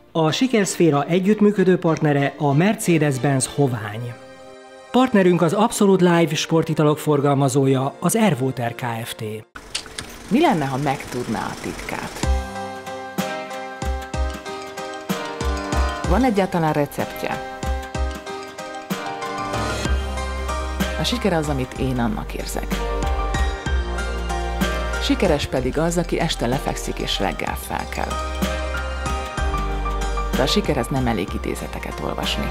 A Sikerszféra együttműködő partnere a Mercedes-Benz Hovány. Partnerünk az Absolut Live sportitalok forgalmazója, az Airwater Kft. Mi lenne, ha megtudná a titkát? Van egyáltalán receptje? A siker az, amit én annak érzek. Sikeres pedig az, aki este lefekszik és reggel felkel. De a sikerhez nem elég idézeteket olvasni.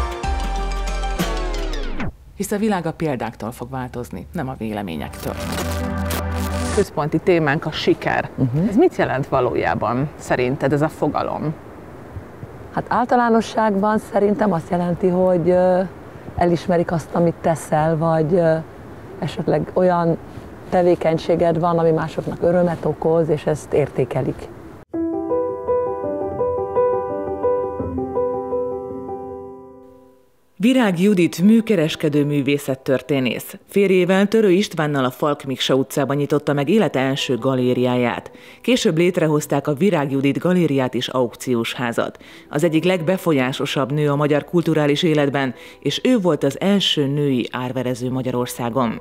Hisz a világ a példáktól fog változni, nem a véleményektől. Központi témánk a siker. Ez mit jelent valójában szerinted ez a fogalom? Hát általánosságban szerintem azt jelenti, hogy elismerik azt, amit teszel, vagy esetleg olyan tevékenységed van, ami másoknak örömet okoz, és ezt értékelik. Virág Judit műkereskedő művészettörténész. Férjével, Törő Istvánnal a Falk Miksa utcában nyitotta meg élete első galériáját. Később létrehozták a Virág Judit galériát és aukciós házat. Az egyik legbefolyásosabb nő a magyar kulturális életben, és ő volt az első női árverező Magyarországon.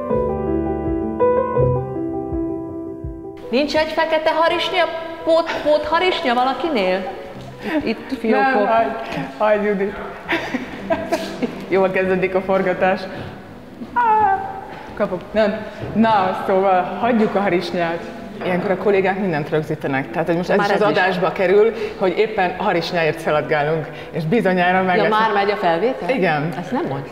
Nincs egy fekete harisnya, pót harisnya valakinél? Itt fiókok. Hagy Judit. Jól kezdődik a forgatás. Kapok. Nem. Na, szóval hagyjuk a harisnyát. Ilyenkor a kollégák mindent rögzítenek. Tehát, hogy most ez is az adásba kerül, hogy éppen harisnyáért szaladgálunk, és bizonyára meg Ja, már megy a felvétel? Igen. Ezt nem mondj.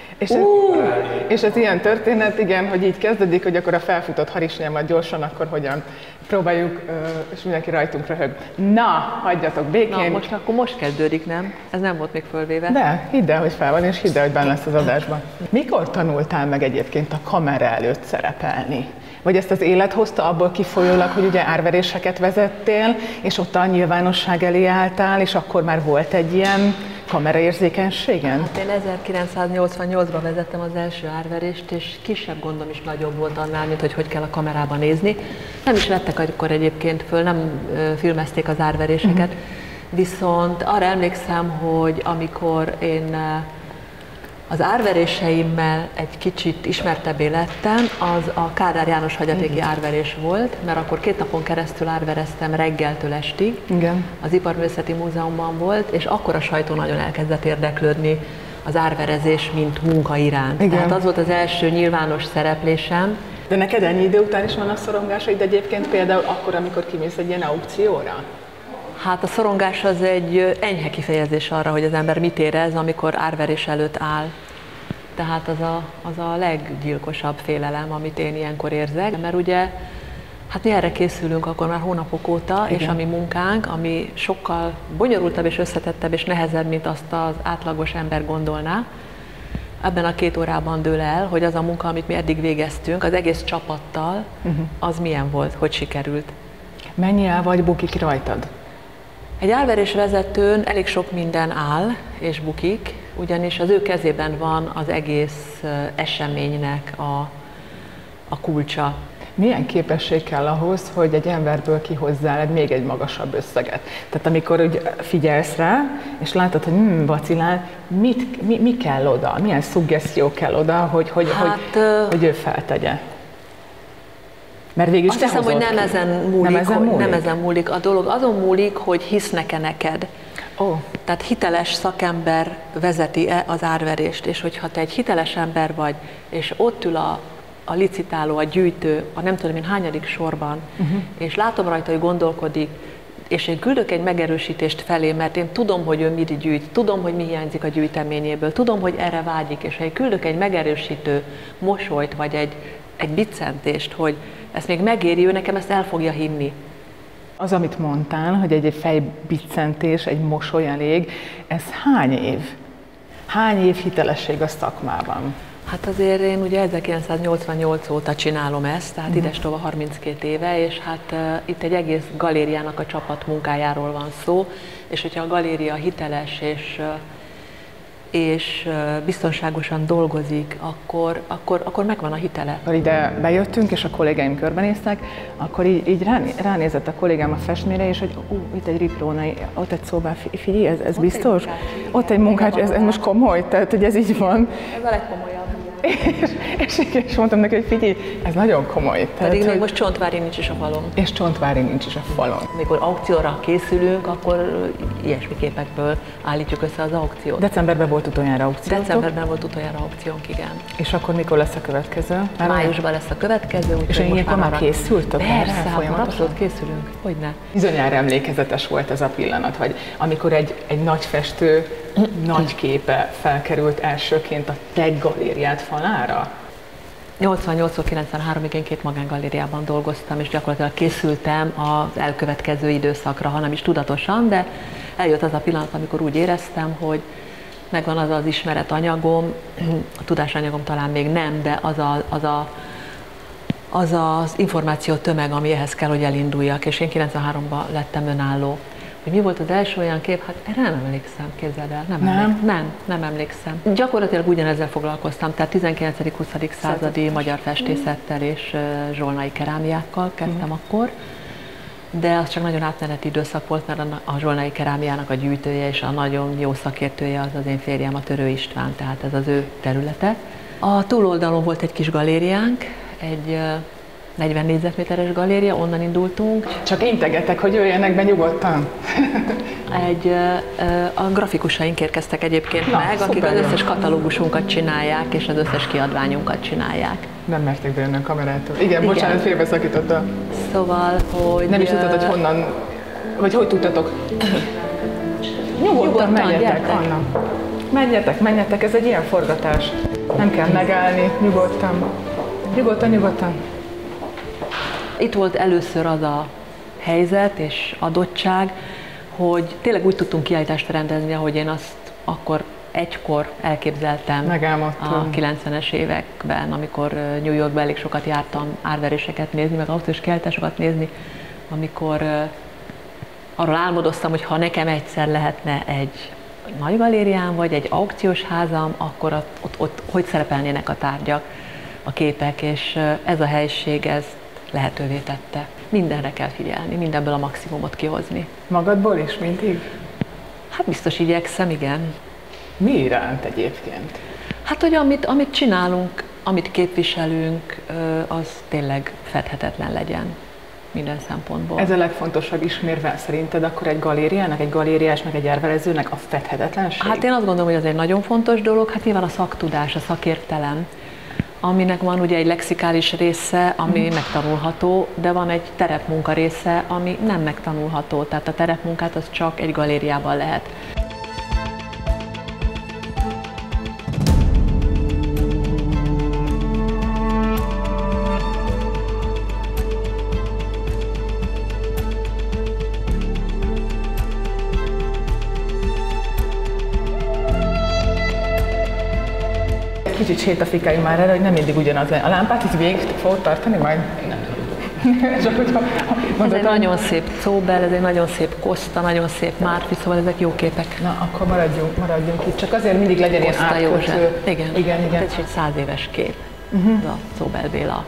És ez ilyen történet, igen, hogy így kezdődik, hogy akkor a felfutott harisnyámat gyorsan, akkor hogyan próbáljuk, és mindenki rajtunk röhög. Na, hagyjatok békén. Na, most kezdődik, nem? Ez nem volt még fölvéve. De, hidd el, hogy fel van, és hidd el, hogy benne lesz az adásban. Mikor tanultál meg egyébként a kamera előtt szerepelni? Vagy ezt az élet hozta abból kifolyólag, hogy ugye árveréseket vezettél, és ott a nyilvánosság elé álltál, és akkor már volt egy ilyen kameraérzékenységen? Hát én 1988-ban vezettem az első árverést, és kisebb gondom is nagyobb volt annál, mint hogy kell a kamerában nézni. Nem is vettek akkor egyébként föl, nem filmezték az árveréseket, viszont arra emlékszem, hogy amikor én az árveréseimmel egy kicsit ismertebbé lettem, az a Kádár János hagyatéki árverés volt, mert akkor 2 napon keresztül árvereztem reggeltől estig. Igen. Az Iparművészeti Múzeumban volt, és akkor a sajtó nagyon elkezdett érdeklődni az árverezés, mint munka iránt. Igen. Tehát az volt az első nyilvános szereplésem. De neked ennyi idő után is vannak szorongásaid egyébként például akkor, amikor kimész egy ilyen aukcióra? Hát a szorongás az egy enyhe kifejezés arra, hogy az ember mit érez, amikor árverés előtt áll. Tehát az a leggyilkosabb félelem, amit én ilyenkor érzek, mert ugye hát mi erre készülünk akkor már hónapok óta, igen. És a mi munkánk, ami sokkal bonyolultabb és összetettebb és nehezebb, mint azt az átlagos ember gondolná. Ebben a 2 órában dől el, hogy az a munka, amit mi eddig végeztünk, az egész csapattal, az milyen volt, hogy sikerült. Mennyi el vagy bukik rajtad? Egy árverésvezetőn elég sok minden áll és bukik, ugyanis az ő kezében van az egész eseménynek a kulcsa. Milyen képesség kell ahhoz, hogy egy emberből kihozzál még egy magasabb összeget? Tehát amikor úgy figyelsz rá, és látod, hogy vacilál, mi kell oda? Milyen szuggesztió kell oda, hogy ő feltegye? Mert végül azt hiszem, hogy nem ezen múlik. A dolog azon múlik, hogy hisznek-e neked. Tehát hiteles szakember vezeti-e az árverést, és hogyha te egy hiteles ember vagy, és ott ül a licitáló, a gyűjtő, a nem tudom én hányadik sorban, és látom rajta, hogy gondolkodik, és én küldök egy megerősítést felé, mert én tudom, hogy ő mit gyűjt, tudom, hogy mi hiányzik a gyűjteményéből, tudom, hogy erre vágyik, és ha én küldök egy megerősítő mosolyt, vagy egy biccentést, hogy ezt még megéri, ő nekem ezt el fogja hinni. Az, amit mondtál, hogy egy fejbiccentés, egy mosoly elég, ez hány év? Hány év hitelesség a szakmában? Hát azért én ugye 1988 óta csinálom ezt, tehát idestova 32 éve, és hát itt egy egész galériának a csapat munkájáról van szó, és hogyha a galéria hiteles és biztonságosan dolgozik, akkor megvan a hitele. Ha ide bejöttünk, és a kollégáim körbenéztek, akkor így ránézett a kollégám a festményre, és hogy itt egy riprónai, ott egy szobá, figyelj, ez biztos? Ott egy munkács, ez most komoly? Tehát, hogy ez így van. Ez a legkomolyabb. És mondtam neki, hogy figyelj, ez nagyon komoly. Pedig még most Csontvári nincs is a falon. És Csontvári nincs is a falon. Amikor aukcióra készülünk, akkor ilyesmi képekből állítjuk össze az aukciót. Decemberben volt utoljára aukció. Decemberben volt utoljára aukciónk, igen. És akkor mikor lesz a következő? Májusban lesz a következő. És ilyenkor már készültök? Persze, akkor abszolút készülünk. Hogyne? Bizonyára emlékezetes volt ez a pillanat, hogy amikor egy nagy festő nagy képe felkerült elsőként a te galériád falára? 88-93-ig én 2 magángalériában dolgoztam, és gyakorlatilag készültem az elkövetkező időszakra, hanem is tudatosan, de eljött az a pillanat, amikor úgy éreztem, hogy megvan az ismeretanyagom, a tudásanyagom talán még nem, de az információ tömeg, ami ehhez kell, hogy elinduljak, és én 93-ban lettem önálló. Hogy mi volt az első olyan kép? Hát erre nem emlékszem, képzeld el. Nem emlékszem. Gyakorlatilag ugyanezzel foglalkoztam, tehát 19.-20. századi magyar festészettel és zsolnai kerámiákkal kezdtem akkor, de az csak nagyon átmeneti időszak volt, mert a zsolnai kerámiának a gyűjtője és a nagyon jó szakértője az én férjem, a Törő István, tehát ez az ő területe. A túloldalon volt egy kis galériánk, egy 40 négyzetméteres galéria, onnan indultunk. Csak integetek, hogy jöjjenek be nyugodtan. A grafikusaink érkeztek egyébként meg, akik az összes katalógusunkat csinálják, és az összes kiadványunkat csinálják. Nem merték bejönni a kamerától. Igen, bocsánat, félbeszakította. Szóval, hogy... Nem is tudtad, hogy honnan, vagy hogy tudtatok? Nyugodtan menjetek, Anna. Menjetek, ez egy ilyen forgatás. Nem kell megállni, nyugodtan. Nyugodtan. Itt volt először az a helyzet és adottság, hogy tényleg úgy tudtunk kiállítást rendezni, ahogy én azt akkor egykor elképzeltem. Megálmodtam. A 90-es években, amikor New Yorkban elég sokat jártam árveréseket nézni, meg autós kiállításokat nézni, amikor arról álmodoztam, hogy ha nekem egyszer lehetne egy nagy galériám, vagy egy aukciós házam, akkor ott hogy szerepelnének a tárgyak, a képek, és ez a helység ez lehetővé tette. Mindenre kell figyelni, mindenből a maximumot kihozni. Magadból is mindig? Hát biztos igyekszem, igen. Mi iránt egyébként? Hát, hogy amit csinálunk, amit képviselünk, az tényleg fedhetetlen legyen minden szempontból. Ez a legfontosabb ismérve szerinted akkor egy galériának, egy galériásnak, egy árverezőnek a fedhetetlenség? Hát én azt gondolom, hogy ez egy nagyon fontos dolog, hát nyilván a szaktudás, a szakértelem, aminek van ugye egy lexikális része, ami megtanulható, de van egy terepmunka része, ami nem megtanulható, tehát a terepmunkát az csak egy galériában lehet. Kicsit sétafikáljunk már erre, hogy nem mindig ugyanaz legyen. A lámpát itt végig fogod tartani majd? Ez egy nagyon szép Czóbel, ez egy nagyon szép Koszta, nagyon szép Márfi, szóval ezek jó képek. Na, akkor maradjunk itt. Csak azért mindig legyen ilyen átkötő. Igen. Ez egy 100 éves kép, ez a Czóbel Béla.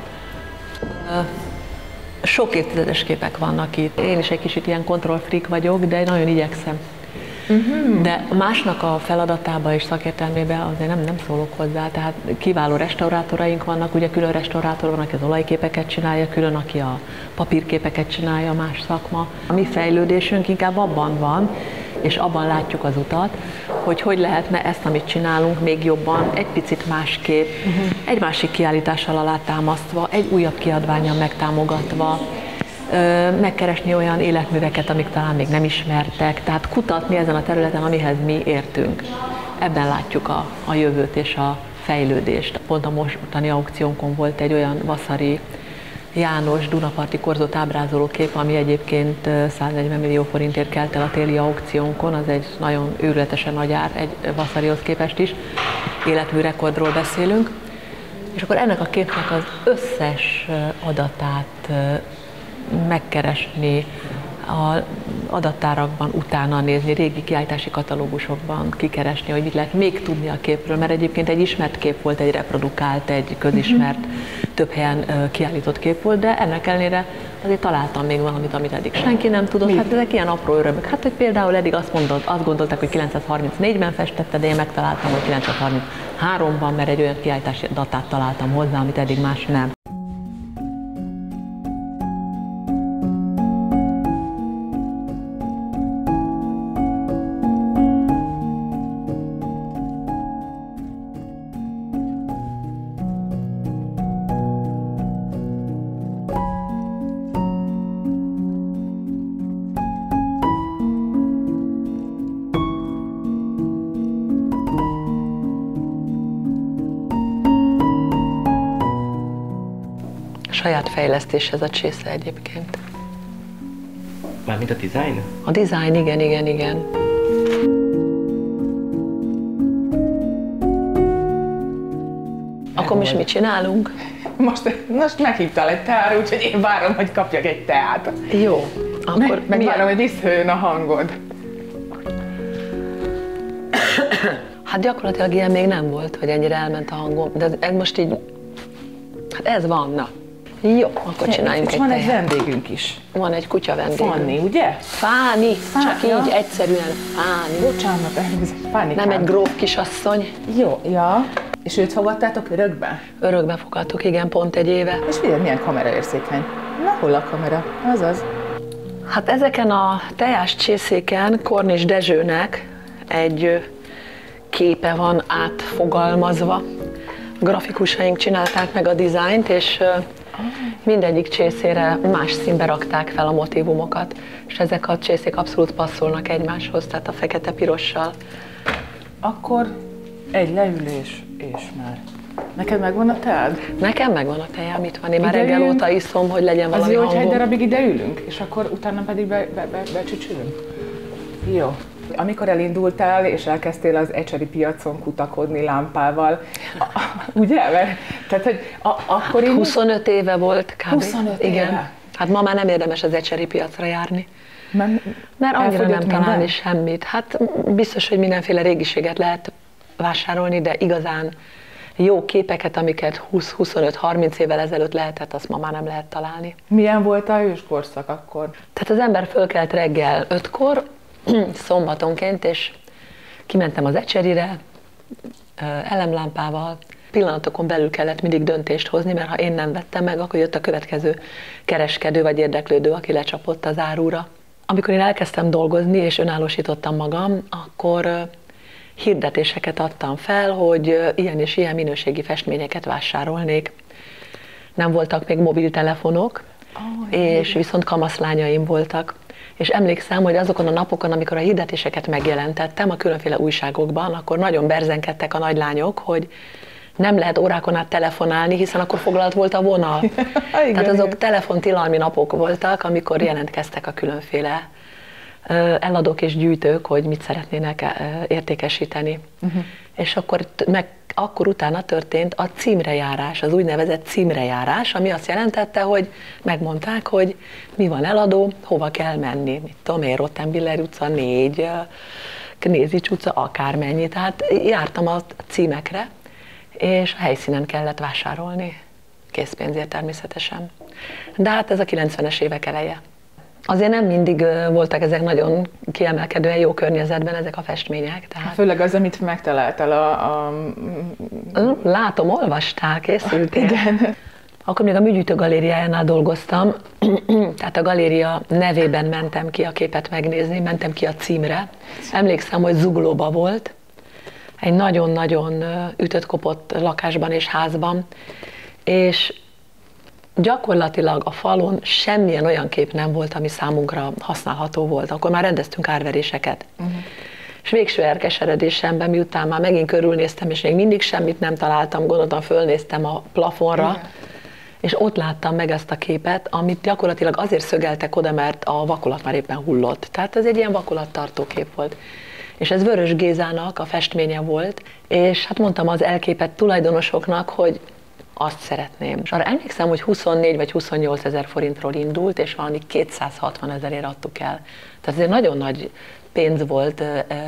Sok évtizedes képek vannak itt. Én is egy kicsit ilyen control freak vagyok, de nagyon igyekszem. De másnak a feladatába és szakértelmébe azért nem szólok hozzá, tehát kiváló restaurátoraink vannak, ugye külön restaurátor van, aki az olajképeket csinálja, külön aki a papírképeket csinálja, más szakma. A mi fejlődésünk inkább abban van, és abban látjuk az utat, hogy lehetne ezt, amit csinálunk, még jobban, egy picit másképp, egy másik kiállítással alátámasztva, egy újabb kiadvánnyal megtámogatva, megkeresni olyan életműveket, amik talán még nem ismertek, tehát kutatni ezen a területen, amihez mi értünk. Ebben látjuk a jövőt és a fejlődést. Pont a mostani aukciónkon volt egy olyan Vaszary János Dunaparti korzót ábrázoló kép, ami egyébként 140 millió forintért kelt el a téli aukciónkon, az egy nagyon őrületesen nagy ár, egy Vasaryhoz képest is, életmű rekordról beszélünk. És akkor ennek a képnek az összes adatát megkeresni, a adattárakban utána nézni, régi kiállítási katalógusokban kikeresni, hogy mit lehet még tudni a képről, mert egyébként egy ismert kép volt, egy reprodukált, egy közismert, több helyen kiállított kép volt, de ennek ellenére azért találtam még valamit, amit eddig senki nem tudott. Hát ezek ilyen apró örömök. Hát, hogy például eddig azt gondolták, hogy 934-ben festette, de én megtaláltam, hogy 933-ban, mert egy olyan kiállítási datát találtam hozzá, amit eddig más nem. Saját fejlesztés ez a csésze egyébként. Mármint a design? A design, igen. Akkor most mit csinálunk? Most meghívtál egy teára, úgyhogy én várom, hogy kapjak egy teát. Jó. Akkor megvárom, hogy visszajön a hangod. Hát gyakorlatilag ilyen még nem volt, hogy ennyire elment a hangom, de ez most így, hát ez van, na. Jó, akkor csináljunk egy van tejet. Egy vendégünk is. Van egy kutya vendégünk. Fanni, ugye? Fáni, csak így egyszerűen Fáni. Bocsánat, elnézést, Fánikám. Nem egy gróf kisasszony. Jó, ja. És őt fogadtátok örökbe? Örökbe fogadtuk, igen, pont egy éve. És figyelj, milyen kameraérzékeny. Na, hol a kamera? Azaz. Hát ezeken a tejás csészéken Kornis Dezsőnek egy képe van átfogalmazva. Grafikusaink csinálták meg a dizájnt, és mindegyik csészére más színbe rakták fel a motívumokat, és ezek a csészék abszolút passzolnak egymáshoz, tehát a fekete-pirossal. Akkor egy leülés, és már. Neked megvan a teád? Nekem megvan a tejám, itt van. Én már reggel óta iszom, hogy legyen valami hangom. Az jó, hogy egy darabig ide ülünk, és akkor utána pedig becsücsülünk? Jó. Amikor elindultál, és elkezdtél az ecseri piacon kutakodni lámpával, ugye? Tehát, hogy akkor én... 25 éve volt kb. 25 éve? Igen. Hát ma már nem érdemes az ecseri piacra járni. Mert annyira nem találni semmit. Hát biztos, hogy mindenféle régiséget lehet vásárolni, de igazán jó képeket, amiket 20-25-30 évvel ezelőtt lehetett, azt ma már nem lehet találni. Milyen volt a őskorszak akkor? Tehát az ember fölkelt reggel 5-kor, szombatonként, és kimentem az ecserire, elemlámpával. Pillanatokon belül kellett mindig döntést hozni, mert ha én nem vettem meg, akkor jött a következő kereskedő vagy érdeklődő, aki lecsapott az árura. Amikor én elkezdtem dolgozni és önállósítottam magam, akkor hirdetéseket adtam fel, hogy ilyen és ilyen minőségi festményeket vásárolnék. Nem voltak még mobiltelefonok, és viszont kamaszlányaim voltak. És emlékszem, hogy azokon a napokon, amikor a hirdetéseket megjelentettem a különféle újságokban, akkor nagyon berzenkedtek a nagylányok, hogy nem lehet órákon át telefonálni, hiszen akkor foglalt volt a vonal. Tehát azok telefontilalmi napok voltak, amikor jelentkeztek a különféle eladók és gyűjtők, hogy mit szeretnének értékesíteni. És akkor utána történt a címrejárás, az úgynevezett címrejárás, ami azt jelentette, hogy megmondták, hogy mi van eladó, hova kell menni. Mit tudom én, Rottenbiller utca 4, Knézics utca akármennyi. Tehát jártam a címekre, és a helyszínen kellett vásárolni. Készpénzért természetesen. De hát ez a 90-es évek eleje. Azért nem mindig voltak ezek nagyon kiemelkedően jó környezetben ezek a festmények. Tehát... Főleg az, amit megtaláltál Látom, olvastál, készültél. Igen. Akkor még a Műgyűjtő Galériájánál dolgoztam, tehát a galéria nevében mentem ki a képet megnézni, mentem ki a címre. Emlékszem, hogy Zuglóba volt, egy nagyon-nagyon ütött-kopott lakásban és házban, és gyakorlatilag a falon semmilyen olyan kép nem volt, ami számunkra használható volt. Akkor már rendeztünk árveréseket. És végső elkeseredésemben, miután már megint körülnéztem, és még mindig semmit nem találtam, gondoltam, fölnéztem a plafonra, és ott láttam meg ezt a képet, amit gyakorlatilag azért szögeltek oda, mert a vakolat már éppen hullott. Tehát ez egy ilyen vakolattartó kép volt. És ez Vörös Gézának a festménye volt, és hát mondtam az elképett tulajdonosoknak, hogy azt szeretném. És arra emlékszem, hogy 24 vagy 28 ezer forintról indult, és valami 260 ezerért adtuk el. Tehát ez egy nagyon nagy pénz volt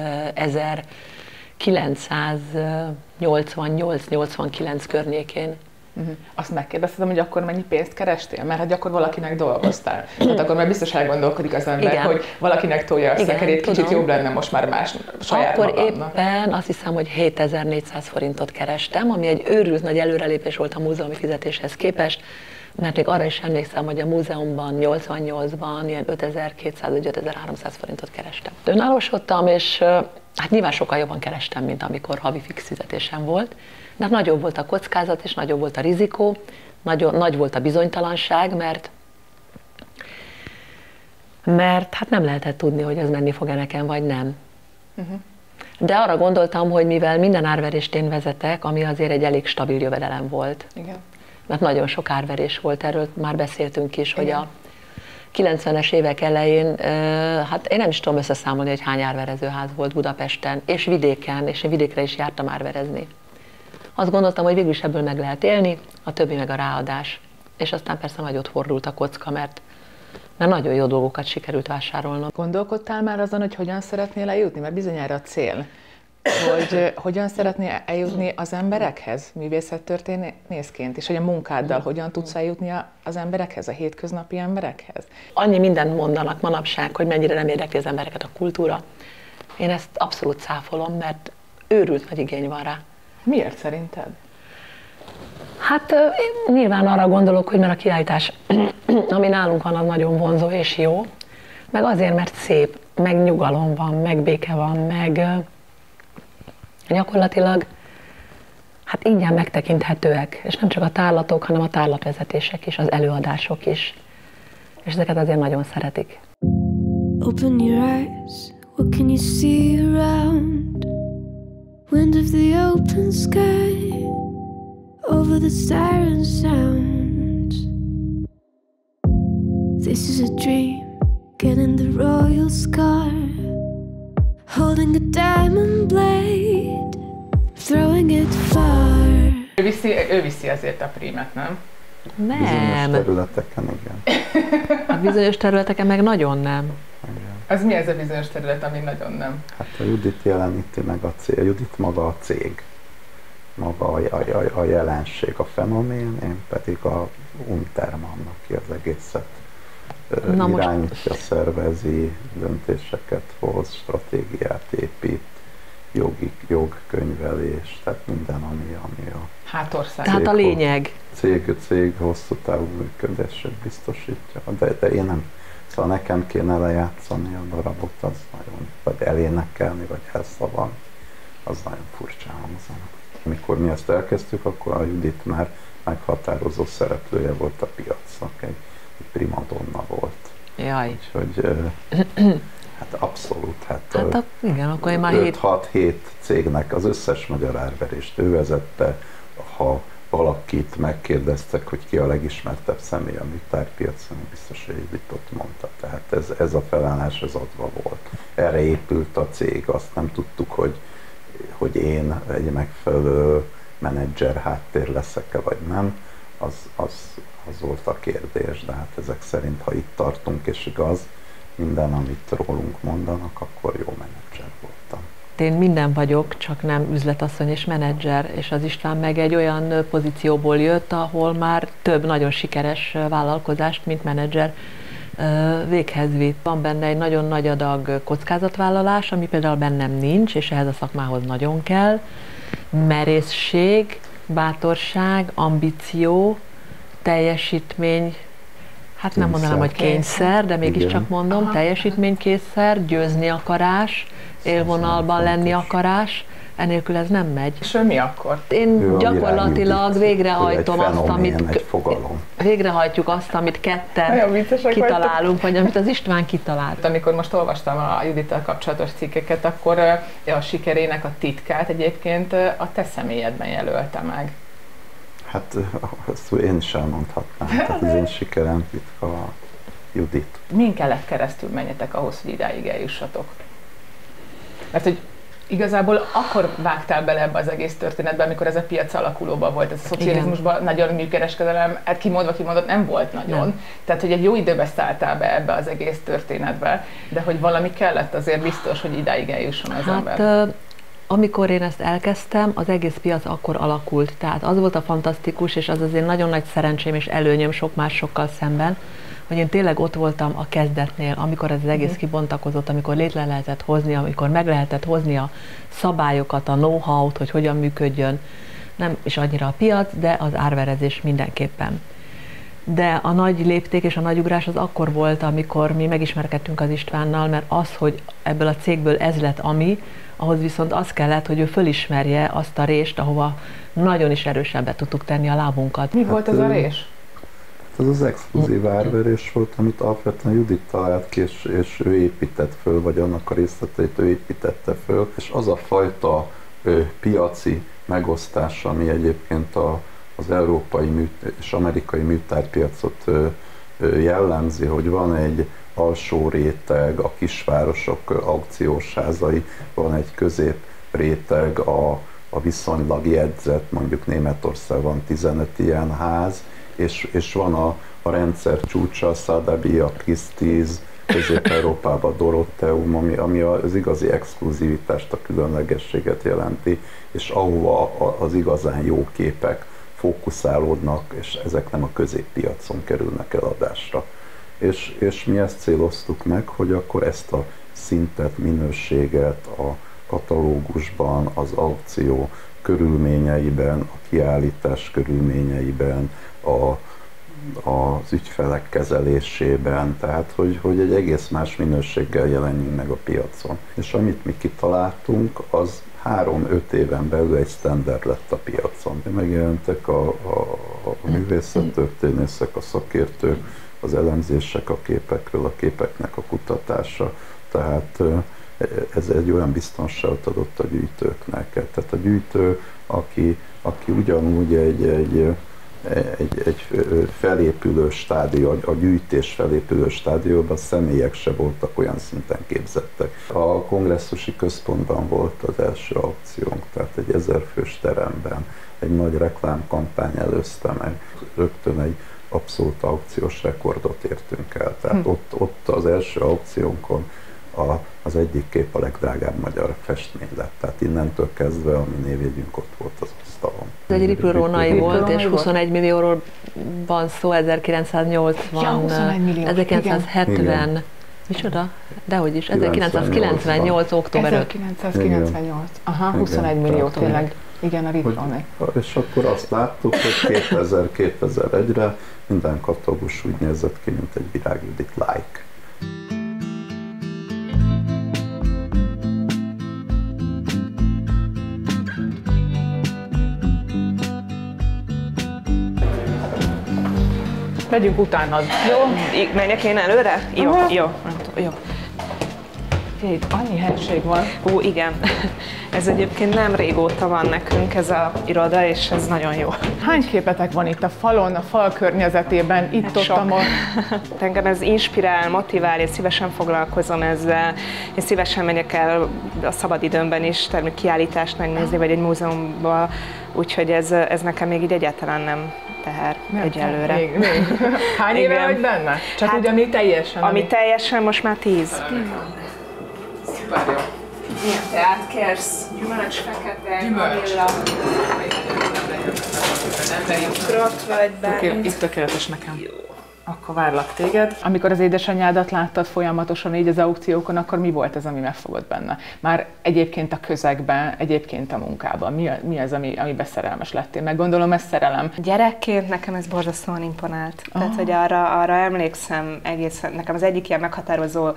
1988-89 környékén. Azt megkérdeztem, hogy akkor mennyi pénzt kerestél? Mert hát akkor valakinek dolgoztál. Hát akkor már biztos elgondolkodik az ember, igen, hogy valakinek tolja a szekerét, kicsit jobb lenne most már más saját akkor magamnak. Éppen azt hiszem, hogy 7400 forintot kerestem, ami egy őrült nagy előrelépés volt a múzeumi fizetéshez képest, mert még arra is emlékszem, hogy a múzeumban 88-ban ilyen 5200 vagy 5300 forintot kerestem. Önállósodtam, és hát nyilván sokkal jobban kerestem, mint amikor havi fix fizetésem volt, de nagyobb volt a kockázat, és nagyobb volt a rizikó, nagy volt a bizonytalanság, mert hát nem lehetett tudni, hogy ez menni fog-e nekem, vagy nem. De arra gondoltam, hogy mivel minden árverést én vezetek, ami azért egy elég stabil jövedelem volt. Igen. Mert nagyon sok árverés volt, erről már beszéltünk is, igen, hogy a 90-es évek elején, hát én nem is tudom összeszámolni, hogy hány árverezőház volt Budapesten, és vidéken, és én vidékre is jártam árverezni. Azt gondoltam, hogy végül is ebből meg lehet élni, a többi meg a ráadás. És aztán persze nagyot fordult a kocka, mert nagyon jó dolgokat sikerült vásárolnom. Gondolkodtál már azon, hogy hogyan szeretnél eljutni? Mert bizonyára a cél, hogy hogyan szeretnél eljutni az emberekhez művészettörténészként, és hogy a munkáddal hogyan tudsz eljutni az emberekhez, a hétköznapi emberekhez? Annyi mindent mondanak manapság, hogy mennyire nem érdekli az embereket a kultúra. Én ezt abszolút cáfolom, mert őrült nagy igény van rá. Miért szerinted? Hát nyilván arra gondolok, hogy mert a kiállítás, ami nálunk van, az nagyon vonzó és jó, meg azért, mert szép, meg nyugalom van, meg béke van, meg gyakorlatilag hát ingyen megtekinthetőek, és nem csak a tárlatok, hanem a tárlatvezetések is, az előadások is, és ezeket azért nagyon szeretik. Open your eyes, what can you see around? Wind of the open sky, over the siren sounds. This is a dream, getting the royal scar, holding a diamond blade, throwing it far. Ő viszi azért a prímet, nem? Nem. Bizonyos területeken igen. A bizonyos területeken meg nagyon nem. Igen. Az mi ez a bizonyos terület, ami nagyon nem? Hát a Judit jeleníti meg a cég, a Judit maga a cég, maga a jelenség, a fenomén, én pedig a Untermann, aki az egészet irányítja, szervezi, döntéseket hoz, stratégiát épít, jogkönyvelés, tehát minden, ami a hátország. Tehát a lényeg. Cég hosszú távú működését biztosítja, de én nem. Szóval nekem kéne lejátszani a darabot, az nagyon, vagy elénekelni, vagy elszavalni, az nagyon furcsán hangzana. Amikor mi ezt elkezdtük, akkor a Judit már meghatározó szereplője volt a piacnak, egy primadonna volt. Jaj. Úgyhogy hát abszolút, igen, akkor én már 5-6-7 cégnek az összes magyar árverést ő vezette, ha valakit megkérdeztek, hogy ki a legismertebb személy a műtárpiacon, biztos, hogy Juditot mondta. Tehát ez a felállás az adva volt. Erre épült a cég, azt nem tudtuk, hogy én egy megfelelő menedzser háttér leszek-e vagy nem, az volt a kérdés, de hát ezek szerint, ha itt tartunk és igaz, minden, amit rólunk mondanak, akkor jó menedzser voltam. Én minden vagyok, csak nem üzletasszony és menedzser, és az István meg egy olyan pozícióból jött, ahol már több nagyon sikeres vállalkozást, mint menedzser véghez vitt. Van benne egy nagyon nagy adag kockázatvállalás, ami például bennem nincs, és ehhez a szakmához nagyon kell. Merészség, bátorság, ambíció, teljesítmény, hát nem mondanám, hogy kényszer, de mégiscsak mondom, teljesítménykényszer, győzni akarás, élvonalban lenni akarás, enélkül ez nem megy. És mi akkor? Én gyakorlatilag végrehajtom azt, amit végrehajtjuk azt, amit ketten kitalálunk, vagy amit az István kitalált. Amikor most olvastam a Judittal kapcsolatos cikkeket, akkor a sikerének a titkát egyébként a te személyedben jelölte meg. Hát ezt én is elmondhatnám, tehát az én sikerem titka a Judit. Min kellett keresztül menjetek ahhoz, hogy idáig eljussatok? Mert hogy Igazából akkor vágtál bele ebbe az egész történetbe, amikor ez a piac alakulóban volt, ez a szocializmusban nagyon műkereskedelem, hát kimondott nem volt nagyon. Nem. Tehát, hogy egy jó időbe szálltál be ebbe az egész történetbe, de hogy valami kellett azért biztos, hogy idáig eljusson az ember. Amikor én ezt elkezdtem, az egész piac akkor alakult. Tehát az volt a fantasztikus, és az azért nagyon nagy szerencsém és előnyöm sok másokkal szemben, hogy én tényleg ott voltam a kezdetnél, amikor ez az egész kibontakozott, amikor létre lehetett hozni, amikor meg lehetett hozni a szabályokat, a know-how-t, hogy hogyan működjön, nem is annyira a piac, de az árverezés mindenképpen. De a nagy lépték és a nagy ugrás az akkor volt, amikor mi megismerkedtünk az Istvánnal, mert az, hogy ebből a cégből ez lett ahhoz viszont az kellett, hogy ő fölismerje azt a rést, ahova nagyon is erősen be tudtuk tenni a lábunkat. Mi volt ez a rés? Ez az exkluzív árverés volt, amit alapvetően Judit talált ki, és ő épített föl, vagy annak a részleteit ő építette föl, és az a fajta piaci megosztás, ami egyébként az európai és amerikai műtárpiacot jellemzi, hogy van egy alsó réteg, a kisvárosok aukciós házai, van egy közép réteg, a viszonylag jegyzett, mondjuk Németországban van 15 ilyen ház, és van a rendszer csúcsa, a Sotheby's, a Christie's, Közép-Európában Dorotteum, ami az igazi exkluzivitást, a különlegességet jelenti, és ahova az igazán jó képek fókuszálódnak, és ezek nem a középpiacon kerülnek eladásra. És mi ezt céloztuk meg, hogy akkor ezt a szintet, minőséget a katalógusban, az aukció körülményeiben, a kiállítás körülményeiben, az ügyfelek kezelésében, tehát hogy egy egész más minőséggel jelenjünk meg a piacon. És amit mi kitaláltunk, az 3-5 éven belül egy standard lett a piacon. Megjelentek a művészettörténészek, a szakértők, az elemzések a képekről, a képeknek a kutatása, tehát ez egy olyan biztonságot adott a gyűjtőknek. Tehát a gyűjtő, aki ugyanúgy egy felépülő stádió, a gyűjtés felépülő stádióban személyek se voltak olyan szinten képzettek. A kongresszusi központban volt az első aukciónk, tehát egy 1000 fős teremben, egy nagy reklámkampány előzte meg, rögtön egy abszolút aukciós rekordot értünk el. Tehát ott az első aukciónkon az egyik kép a legdrágább magyar festmény lett. Tehát innentől kezdve a mi névjegyünk ott volt az asztalon. Ez egy Riplő-Rónai volt, és 21 millióról van szó, 1980, ja, 1970, micsoda? Dehogy is, 1998. október 5. 1998, aha, 21 millió tényleg. Igen, a Riplő-Rónai. És akkor azt láttuk, hogy 2000-2001-re minden katalógus úgy nézett ki, mint egy Virág Judit like. Megyünk utánad. Jó, menjek én előre? Jó, jó. Itt annyi helység van. Ó, igen. Ez egyébként nem régóta van nekünk ez az iroda, és ez nagyon jó. Hány képetek van itt a falon, a fal környezetében, itt ott? Engem ez inspirál, motivál, és szívesen foglalkozom ezzel. Én szívesen megyek el a szabadidőmben is termék kiállítást megnézni, vagy egy múzeumban, úgyhogy ez nekem még így egyáltalán nem teher egyelőre. Még. Hány éve vagy benne? Csak hát, ugye ami teljesen? Ami teljesen most már 10. Szuper jó. Milyen teát kérsz? Gyümölcs, fekete, vanilla. Ukrott vagy bármit. Itt tökéletes nekem. Jó. Akkor várlak téged. Amikor az édesanyádat láttad folyamatosan így az aukciókon, akkor mi volt ez, ami megfogott benne? Már egyébként a közegben, egyébként a munkában. Mi az, amiben szerelmes lettél? Meg gondolom, ez szerelem. Gyerekként nekem ez borzasztóan imponált. Tehát, hogy arra emlékszem egészen, nekem az egyik ilyen meghatározó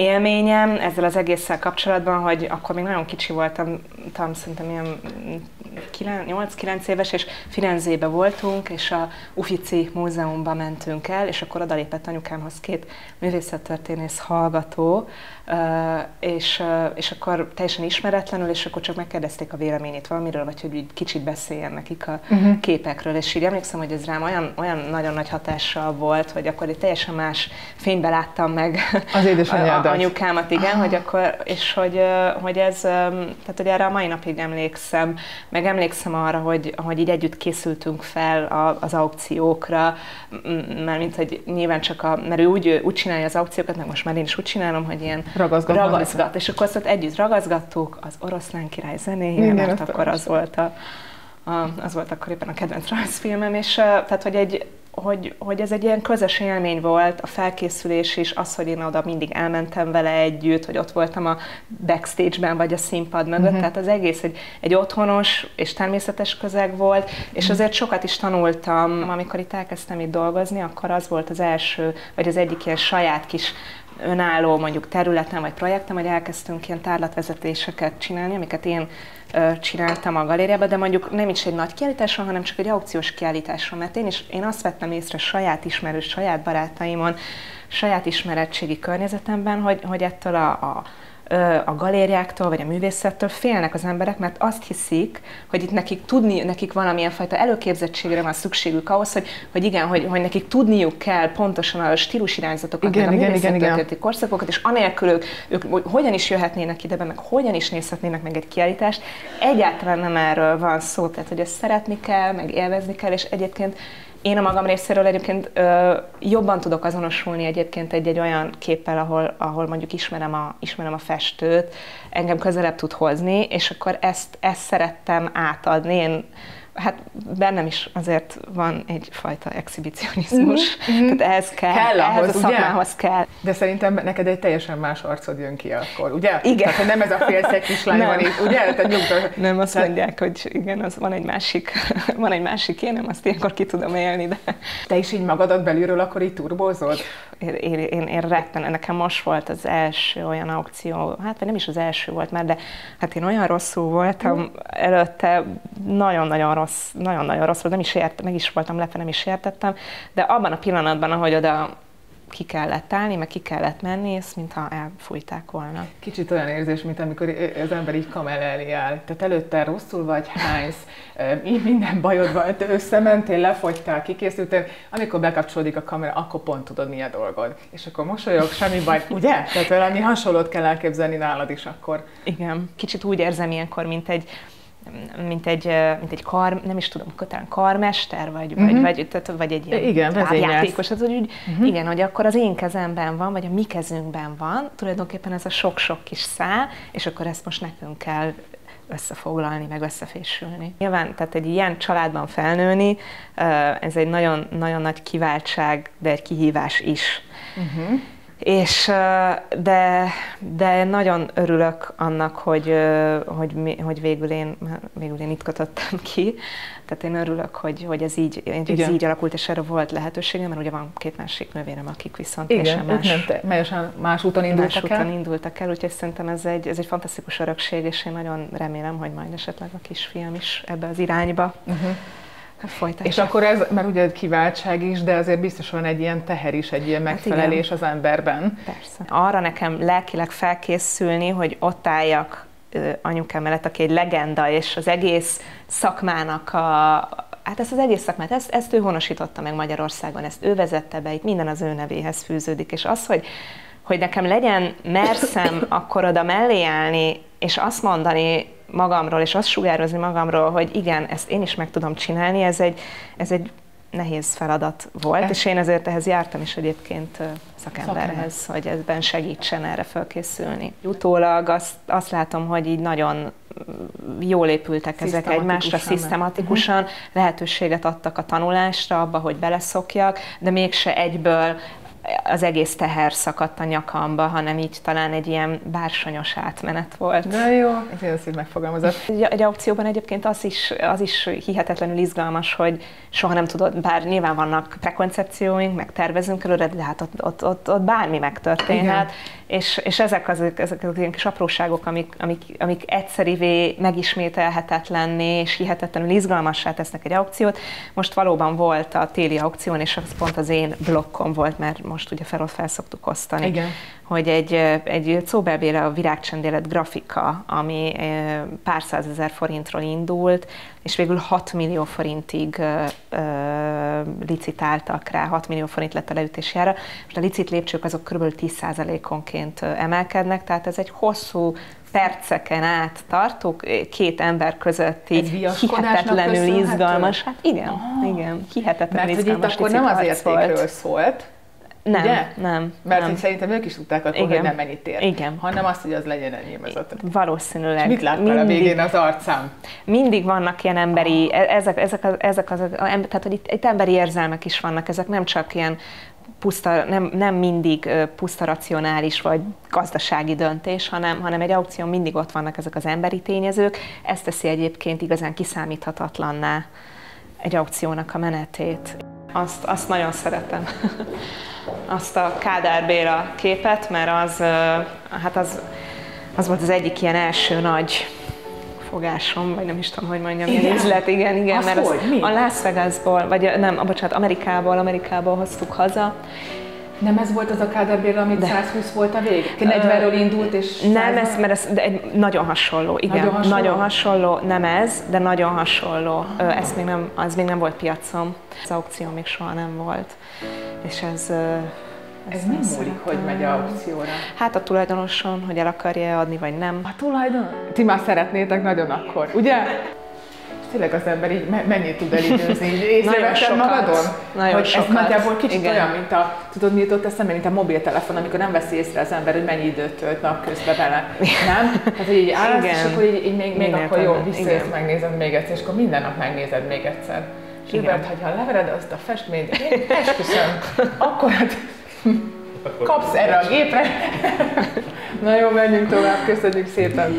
élményem ezzel az egésszel kapcsolatban, hogy akkor még nagyon kicsi voltam, szerintem ilyen 8-9 éves, és Firenzébe voltunk, és a Uffizi Múzeumba mentünk el, és akkor odalépett anyukámhoz 2 művészettörténész hallgató, és akkor teljesen ismeretlenül, és akkor csak megkérdezték a véleményét valamiről, vagy hogy kicsit beszéljen nekik a képekről, és így emlékszem, hogy ez rám olyan nagyon nagy hatással volt, hogy akkor egy teljesen más fénybe láttam meg az édesanyádat. Anyukámat, igen, hogy akkor, és hogy ez, tehát hogy erre a mai napig emlékszem, meg emlékszem arra, hogy így együtt készültünk fel az aukciókra, mert mint hogy nyilván mert ő úgy csinálja az aukciókat, meg most már én is úgy csinálom, hogy ilyen ragazgat, és akkor azt együtt ragazgattuk az Oroszlán király zenéjére, mert akkor az volt akkor éppen a kedvenc rajzfilmem, és tehát, hogy ez egy ilyen közös élmény volt, a felkészülés is, az, hogy én oda mindig elmentem vele együtt, hogy ott voltam a backstage-ben, vagy a színpad mögött, tehát az egész egy otthonos és természetes közeg volt, és azért sokat is tanultam, amikor itt elkezdtem itt dolgozni, akkor az volt az első, vagy az egyik ilyen saját kis önálló mondjuk területen vagy projektem, hogy elkezdtünk ilyen tárlatvezetéseket csinálni, amiket én csináltam a galériában, de mondjuk nem is egy nagy kiállításon, hanem csak egy aukciós kiállításon, mert én azt vettem észre saját ismerős, saját barátaimon, saját ismeretségi környezetemben, hogy ettől a galériáktól, vagy a művészettől félnek az emberek, mert azt hiszik, hogy itt nekik valamilyen fajta előképzettségre van szükségük ahhoz, hogy igen, hogy nekik tudniuk kell pontosan a stílusirányzatokat, a művészettörténeti korszakokat, és anélkül ők hogyan is jöhetnének ide be, meg hogyan is nézhetnének meg egy kiállítást. Egyáltalán nem erről van szó, tehát hogy ezt szeretni kell, meg élvezni kell, és egyébként én a magam részéről egyébként jobban tudok azonosulni egyébként egy olyan képpel, ahol mondjuk ismerem a festőt, engem közelebb tud hozni, és akkor ezt szerettem átadni. Hát bennem is azért van egyfajta exhibicionizmus, tehát ehhez a szakmához kell. De szerintem neked egy teljesen más arcod jön ki akkor, ugye? Igen. Tehát nem ez a félszeg kislány van itt, ugye? Nem, azt mondják, hogy igen, az van egy másik én, nem azt ilyenkor ki tudom élni, de... Te is így magadat belülről akkor így turbózod? Én retten, nekem most volt az első olyan aukció, hát vagy nem is az első volt már, de hát én olyan rosszul voltam előtte, nagyon-nagyon rossz volt, meg is voltam lepve, nem is értettem, de abban a pillanatban, ahogy oda ki kellett állni, meg ki kellett menni, ezt mintha elfújták volna. Kicsit olyan érzés, mint amikor az ember így kamera elé áll. Tehát előtte rosszul vagy, hánysz, így minden bajod van, összementél, lefogytál, kikészültél, amikor bekapcsolódik a kamera, akkor pont tudod, mi a dolgod. És akkor mosolyog, semmi baj, ugye? Tehát valami hasonlót kell elképzelni nálad is akkor. Igen, kicsit úgy érzem ilyenkor, mint egy nem is tudom, talán karmester, vagy egy ilyen távjátékos. Igen, hogy akkor az én kezemben van, vagy a mi kezünkben van, tulajdonképpen ez a sok-sok kis szál, és akkor ezt most nekünk kell összefoglalni, meg összefésülni. Nyilván, tehát egy ilyen családban felnőni, ez egy nagyon, nagyon nagy kiváltság, de egy kihívás is. És, de nagyon örülök annak, hogy végül én itt kötöttem ki. Tehát én örülök, hogy ez így alakult, és erre volt lehetőségem, mert ugye van 2 másik nővérem, akik viszont más úton indultak el, úgyhogy szerintem ez egy fantasztikus örökség, és én nagyon remélem, hogy majd esetleg a kisfiam is ebbe az irányba folytatja. És akkor ez, mert ugye kiváltság is, de azért biztos van egy ilyen teher is, egy ilyen megfelelés az emberben. Persze. Arra nekem lelkileg felkészülni, hogy ott álljak anyukám mellett, aki egy legenda, és az egész szakmának hát ezt az egész szakmát, ezt ő honosította meg Magyarországon, ezt ő vezette be, itt minden az ő nevéhez fűződik, és az, hogy nekem legyen merszem akkor oda mellé állni, és azt mondani magamról, és azt sugározni magamról, hogy igen, ezt én is meg tudom csinálni, ez egy nehéz feladat volt, és én ezért ehhez jártam is egyébként szakemberhez, hogy ebben segítsen erre felkészülni. Utólag azt látom, hogy így nagyon jól épültek ezek egymásra, szisztematikusan, lehetőséget adtak a tanulásra, abba, hogy beleszokjak, de mégse egyből az egész teher szakadt a nyakamba, hanem így talán egy ilyen bársonyos átmenet volt. De jó, ez így megfogalmazott. Egy aukcióban egyébként az is hihetetlenül izgalmas, hogy soha nem tudod, bár nyilván vannak prekoncepcióink, meg tervezünk előre, de hát ott bármi megtörténhet, és ezek az ilyen kis apróságok, amik egyszerivé megismételhetetlenné és hihetetlenül izgalmassá tesznek egy aukciót. Most valóban volt a téli aukción, és az pont az én blokkom volt, mert most ugye fel szoktuk osztani. Igen. Hogy egy Czóbel Béla virágcsendélet grafika, ami pár százezer forintról indult, és végül 6 millió forintig licitáltak rá, 6 millió forint lett a leütési ára. Most a licit lépcsők azok kb. 10%-onként emelkednek, tehát ez egy hosszú perceken át tartó, két ember közötti hihetetlenül izgalmas. Hát igen, hihetetlenül mert izgalmas. Mert hogy itt akkor nem az értékről szólt, nem, ugye? nem. Mert hogy szerintem ők is tudták akkor, hogy nem mennyit ér. Igen. Hanem azt, hogy az legyen ennyi mezatot. Valószínűleg. És mit láttál a végén az arcám? Mindig vannak ilyen emberi, tehát hogy itt emberi érzelmek is vannak, ezek nem csak ilyen puszta, nem mindig puszta racionális vagy gazdasági döntés, hanem egy aukción mindig ott vannak ezek az emberi tényezők. Ez teszi egyébként igazán kiszámíthatatlanná egy aukciónak a menetét. Azt nagyon szeretem. Azt a Kádár Béla képet, mert az volt az egyik ilyen első nagy fogásom, vagy nem is tudom, hogy mondjam, ilyen üzlet, igen, mert az a Las Vegasból, vagy nem, bocsánat, Amerikából hoztuk haza. Nem ez volt az a Kádár Béla, amit 120 volt a vég? 40-ről indult, és... Nem, ez nagyon hasonló, igen. Nagyon hasonló, nem ez, de nagyon hasonló. Ez még nem volt piacom. Az aukció még soha nem volt. És ez mi múlik, hogy megy aukcióra? Hát a tulajdonoson, hogy el akarja adni, vagy nem. A tulajdonos? Ti már szeretnétek nagyon akkor, ugye? Tényleg az ember így mennyit tud elidőzni, így észrevetted magadon? Nagyon hogy sokat. Ez nagyjából kicsit olyan, mint tudod, mi jutott eszembe, mint a mobiltelefon, amikor nem veszi észre az ember, hogy mennyi időt tölt napközben vele. Nem? Tehát, hogy így állsz, és akkor így még akkor jó, visszajössz, megnézed még egyszer, és akkor minden nap megnézed még egyszer. Gilbert, ha levered azt a festményt, én esküszöm, akkor kapsz erre a gépre. Na jó, menjünk tovább, köszönjük szépen.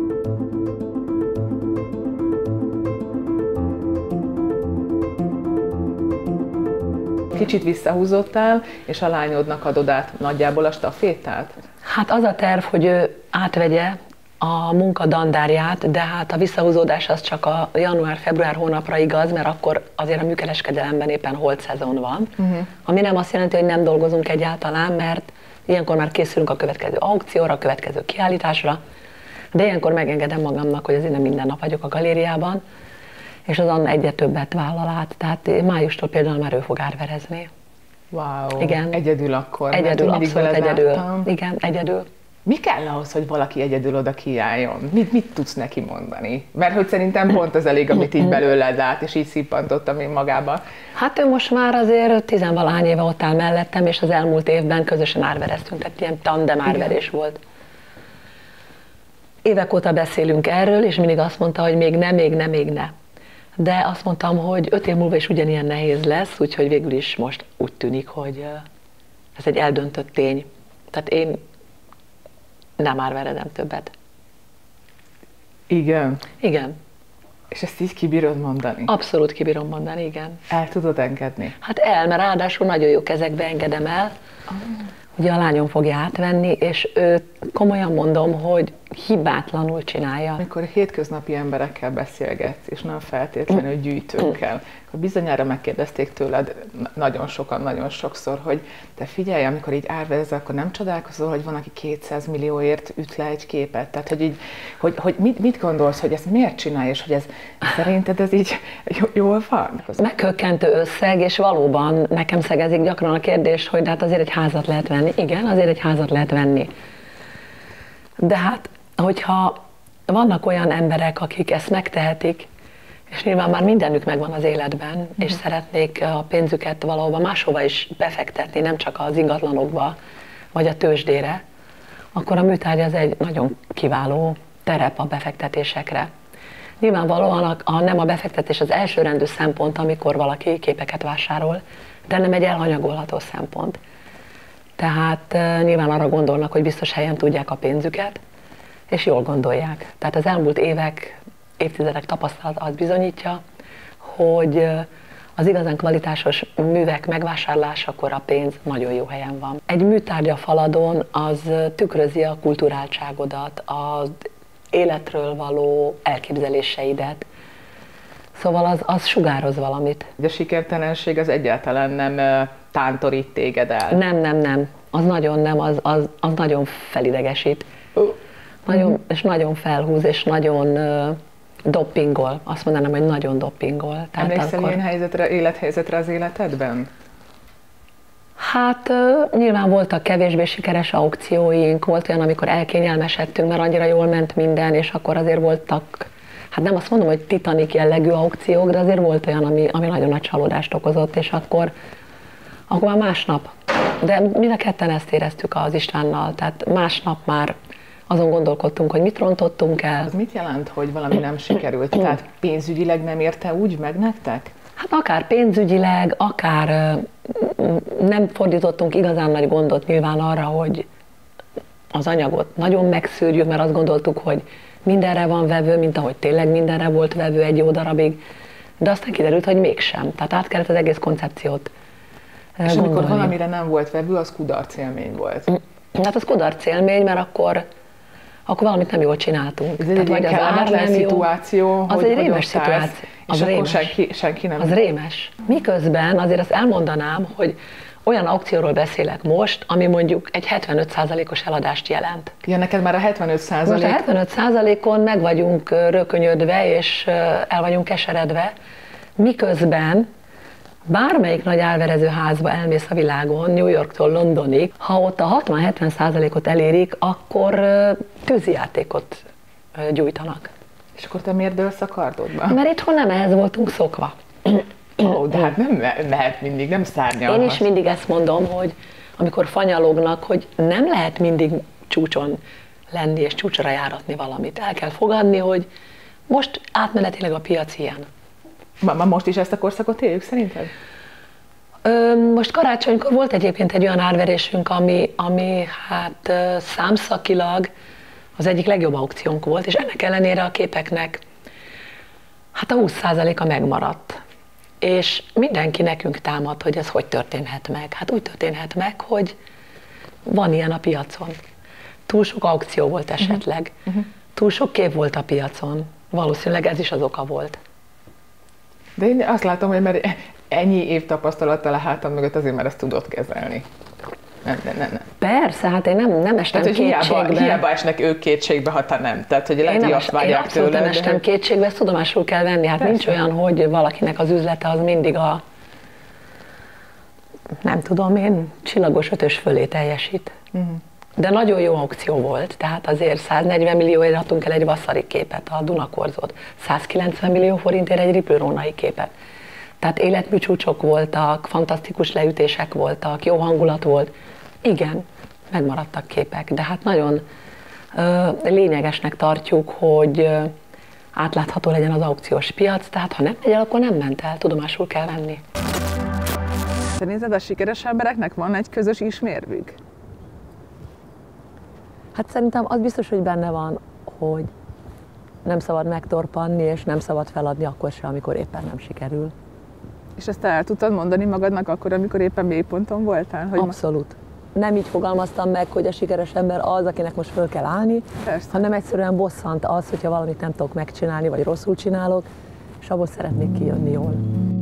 Kicsit visszahúzottál, és a lányodnak adod át nagyjából a stafétát? Hát az a terv, hogy ő átvegye a munka dandárját, de hát a visszahúzódás az csak a január-február hónapra igaz, mert akkor azért a műkereskedelemben éppen holt szezon van, ami nem azt jelenti, hogy nem dolgozunk egyáltalán, mert ilyenkor már készülünk a következő aukcióra, a következő kiállításra, de ilyenkor megengedem magamnak, hogy azért nem minden nap vagyok a galériában, és az Anna egyre többet vállal át, tehát májustól például már ő fog árverezni. Wow, igen. Egyedül akkor? Egyedül, abszolút egyedül. Igen, egyedül. Mi kell ahhoz, hogy valaki egyedül oda kiálljon? Mit tudsz neki mondani? Mert hogy szerintem pont az elég, amit így belőled lát, és így szippantottam én magába. Hát ő most már azért 10-valahány éve ott áll mellettem, és az elmúlt évben közösen árvereztünk, tehát ilyen tandem árverés volt. Évek óta beszélünk erről, és mindig azt mondta, hogy még ne. De azt mondtam, hogy 5 év múlva is ugyanilyen nehéz lesz, úgyhogy végül is most úgy tűnik, hogy ez egy eldöntött tény. Tehát én nem árveredem többet. Igen? Igen. És ezt így kibírod mondani? Abszolút kibírom mondani, igen. El tudod engedni? Hát mert ráadásul nagyon jó kezekbe engedem el. Ugye a lányom fogja átvenni, és komolyan mondom, hogy hibátlanul csinálja. Amikor hétköznapi emberekkel beszélgetsz, és nem feltétlenül gyűjtőkkel, akkor bizonyára megkérdezték tőled nagyon sokan, nagyon sokszor, hogy te figyelj, amikor így árverezel, akkor nem csodálkozol, hogy van, aki 200 millióért üt le egy képet? Tehát, hogy mit gondolsz, hogy ezt miért csinálj, és hogy ez szerinted ez így jól van? Meghökkentő összeg, és valóban nekem szegezik gyakran a kérdés, hogy hát azért egy házat lehet venni. Igen, azért egy házat lehet venni. De hát, hogyha vannak olyan emberek, akik ezt megtehetik, és nyilván már mindenük megvan az életben, és szeretnék a pénzüket valahova máshova is befektetni, nem csak az ingatlanokba, vagy a tőzsdére, akkor a műtárgy az egy nagyon kiváló terep a befektetésekre. Nyilvánvalóan nem a befektetés az elsőrendű szempont, amikor valaki képeket vásárol, de nem egy elhanyagolható szempont. Tehát nyilván arra gondolnak, hogy biztos helyen tudják a pénzüket, és jól gondolják. Tehát az elmúlt évtizedek tapasztalat azt bizonyítja, hogy az igazán kvalitásos művek megvásárlásakor a pénz nagyon jó helyen van. Egy műtárgy a faladon az tükrözi a kulturáltságodat, az életről való elképzeléseidet, szóval az sugároz valamit. A sikertelenség az egyáltalán nem tántorít téged el? Nem. Az nagyon nem, az nagyon felidegesít. És nagyon felhúz, és nagyon doppingol. Azt mondanám, hogy nagyon doppingol. Emlékszel ilyen élethelyzetre az életedben? Hát nyilván voltak kevésbé sikeres aukcióink, volt olyan, amikor elkényelmesedtünk, mert annyira jól ment minden, és akkor azért voltak, hát nem azt mondom, hogy Titanic jellegű aukciók, de azért volt olyan, ami nagyon nagy csalódást okozott, és akkor már másnap. De mind a ketten ezt éreztük az Istvánnal, tehát másnap már azon gondolkodtunk, hogy mit rontottunk el. Az mit jelent, hogy valami nem sikerült? Tehát pénzügyileg nem érte úgy meg nektek? Hát akár pénzügyileg, akár nem fordítottunk igazán nagy gondot nyilván arra, hogy az anyagot nagyon megszűrjük, mert azt gondoltuk, hogy mindenre van vevő, mint ahogy tényleg mindenre volt vevő egy jó darabig, de aztán kiderült, hogy mégsem. Tehát át kellett az egész koncepciót És amikor valamire nem volt vevő, az kudarc élmény volt. Hát az kudarc élmény, mert akkor valamit nem jól csináltunk. Ez egy kellemetlen szituáció, az egy rémes szituáció. És akkor senki nem... Az rémes. Miközben azért azt elmondanám, hogy olyan aukcióról beszélek most, ami mondjuk egy 75%-os eladást jelent. Ja, neked már a 75%? Most a 75%-on meg vagyunk rökönyödve, és el vagyunk keseredve, miközben bármelyik nagy árverező házba elmész a világon, New Yorktól Londonig, ha ott a 60-70%-ot elérik, akkor tűzijátékot gyújtanak. És akkor te miért dőlsz a kardodba? Mert itthon nem ehhez voltunk szokva. De hát nem mehet mindig, nem szárnyalhat. Én is mindig ezt mondom, hogy amikor fanyalognak, hogy nem lehet mindig csúcson lenni és csúcsra járatni valamit. El kell fogadni, hogy most átmenetileg a piac ilyen. Most is ezt a korszakot éljük szerinted? Most karácsonykor volt egyébként egy olyan árverésünk, ami hát számszakilag az egyik legjobb aukciónk volt, és ennek ellenére a képeknek hát a 20%-a megmaradt. És mindenki nekünk támad, hogy ez hogy történhet meg. Hát úgy történhet meg, hogy van ilyen a piacon. Túl sok aukció volt esetleg, túl sok kép volt a piacon. Valószínűleg ez is az oka volt. De én azt látom, hogy mert ennyi év tapasztalattal a hátam mögött azért már ezt tudod kezelni. Nem. Persze, hát én nem estem kétségbe. Hiába esnek ők kétségbe, ha te nem. Tehát, hogy lehet, hogy azt várják tőle. Én abszolút nem estem kétségbe, ezt tudomásul kell venni. Hát persze. Nincs olyan, hogy valakinek az üzlete az mindig a, nem tudom én, csillagos 5-ös fölé teljesít. De nagyon jó aukció volt, tehát azért 140 millióért adtunk el egy Vasszari képet, a Dunakorzót, 190 millió forintért egy Riplő-Rónai képet. Tehát életműcsúcsok voltak, fantasztikus leütések voltak, jó hangulat volt. Igen, megmaradtak képek, de hát nagyon lényegesnek tartjuk, hogy átlátható legyen az aukciós piac, tehát ha nem megy el, akkor nem ment el, tudomásul kell venni. Szerinted a sikeres embereknek van egy közös ismérvük? Hát szerintem az biztos, hogy benne van, hogy nem szabad megtorpanni, és nem szabad feladni akkor sem, amikor éppen nem sikerül. És ezt el tudtad mondani magadnak akkor, amikor éppen mélyponton voltál? Hogy abszolút. Nem így fogalmaztam meg, hogy a sikeres ember az, akinek most föl kell állni, persze, hanem egyszerűen bosszant az, hogyha valamit nem tudok megcsinálni, vagy rosszul csinálok, és abból szeretnék kijönni jól.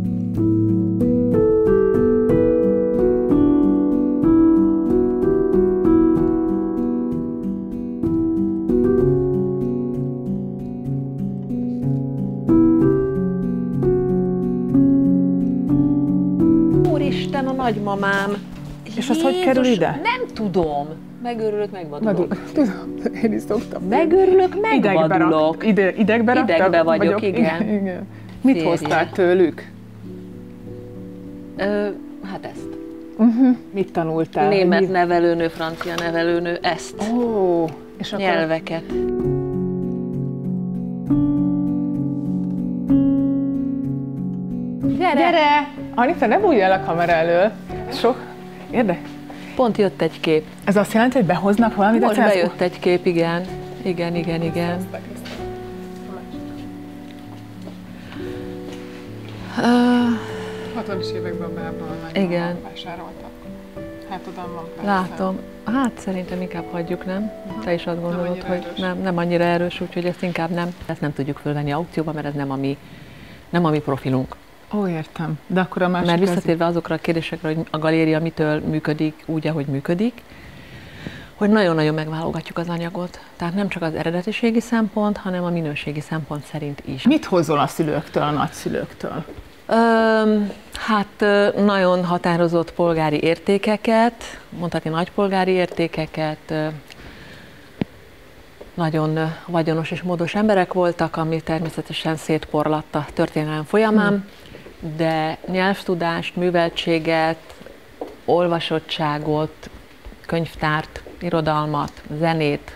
Úristen, a nagymamám! És az hogy kerül ide? Nem tudom. Megőrülök, megvadulok. Tudom, én is szoktam. Megőrülök, megvadulok. Idegbe raktam? Idegbe vagyok, igen. Mit hoztál tőlük? Hát ezt. Mit tanultál? Német nevelőnő, francia nevelőnő, ezt. És akkor... Nyelveket. Gyere! Anita, ne bújj el a kamera elől. Pont jött egy kép. Ez azt jelenti, hogy behoznak valamit? Most bejött egy kép, igen. Igen. 60-as években igen. vásároltak. Hát oda van persze. Látom. Hát szerintem inkább hagyjuk, nem? Te is azt gondolod, hogy nem annyira erős, úgyhogy ezt inkább nem. Ezt nem tudjuk fölvenni aukcióba, mert ez nem a mi profilunk. Ó, értem. De akkor a másik... Mert visszatérve azokra a kérdésekre, hogy a galéria mitől működik úgy, ahogy működik, hogy nagyon-nagyon megválogatjuk az anyagot. Tehát nem csak az eredetiségi szempont, hanem a minőségi szempont szerint is. Mit hozol a szülőktől, a nagyszülőktől? Hát nagyon határozott polgári értékeket, mondhatni nagypolgári értékeket, nagyon vagyonos és módos emberek voltak, ami természetesen szétporlatt a történelem folyamán, de nyelvtudást, műveltséget, olvasottságot, könyvtárt, irodalmat, zenét,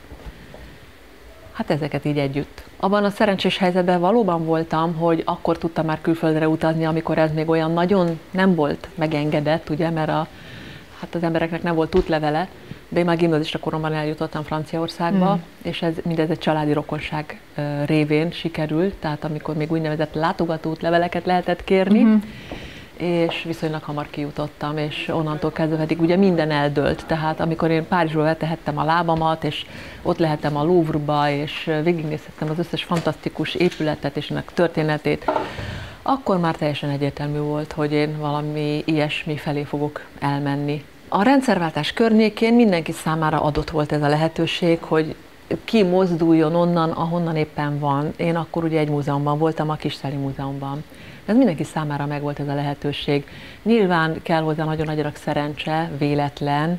hát ezeket így együtt. Abban a szerencsés helyzetben valóban voltam, hogy akkor tudtam már külföldre utazni, amikor ez még olyan nagyon nem volt megengedett, ugye, mert hát az embereknek nem volt útlevele, de én már gimnazista koromban eljutottam Franciaországba, és mindez egy családi rokonság révén sikerült, tehát amikor még úgynevezett látogató útleveleket lehetett kérni, és viszonylag hamar kijutottam, és onnantól kezdve pedig ugye minden eldőlt. Tehát amikor én Párizsba vetehettem a lábamat, és ott lehettem a Louvre-ba, és végignézhettem az összes fantasztikus épületet és ennek történetét, akkor már teljesen egyértelmű volt, hogy én valami ilyesmi felé fogok elmenni. A rendszerváltás környékén mindenki számára adott volt ez a lehetőség, hogy ki mozduljon onnan, ahonnan éppen van. Én akkor ugye egy múzeumban voltam, a Kis-Szeli Múzeumban. Ez mindenki számára megvolt ez a lehetőség. Nyilván kell hozzá nagyon nagy adag szerencse, véletlen,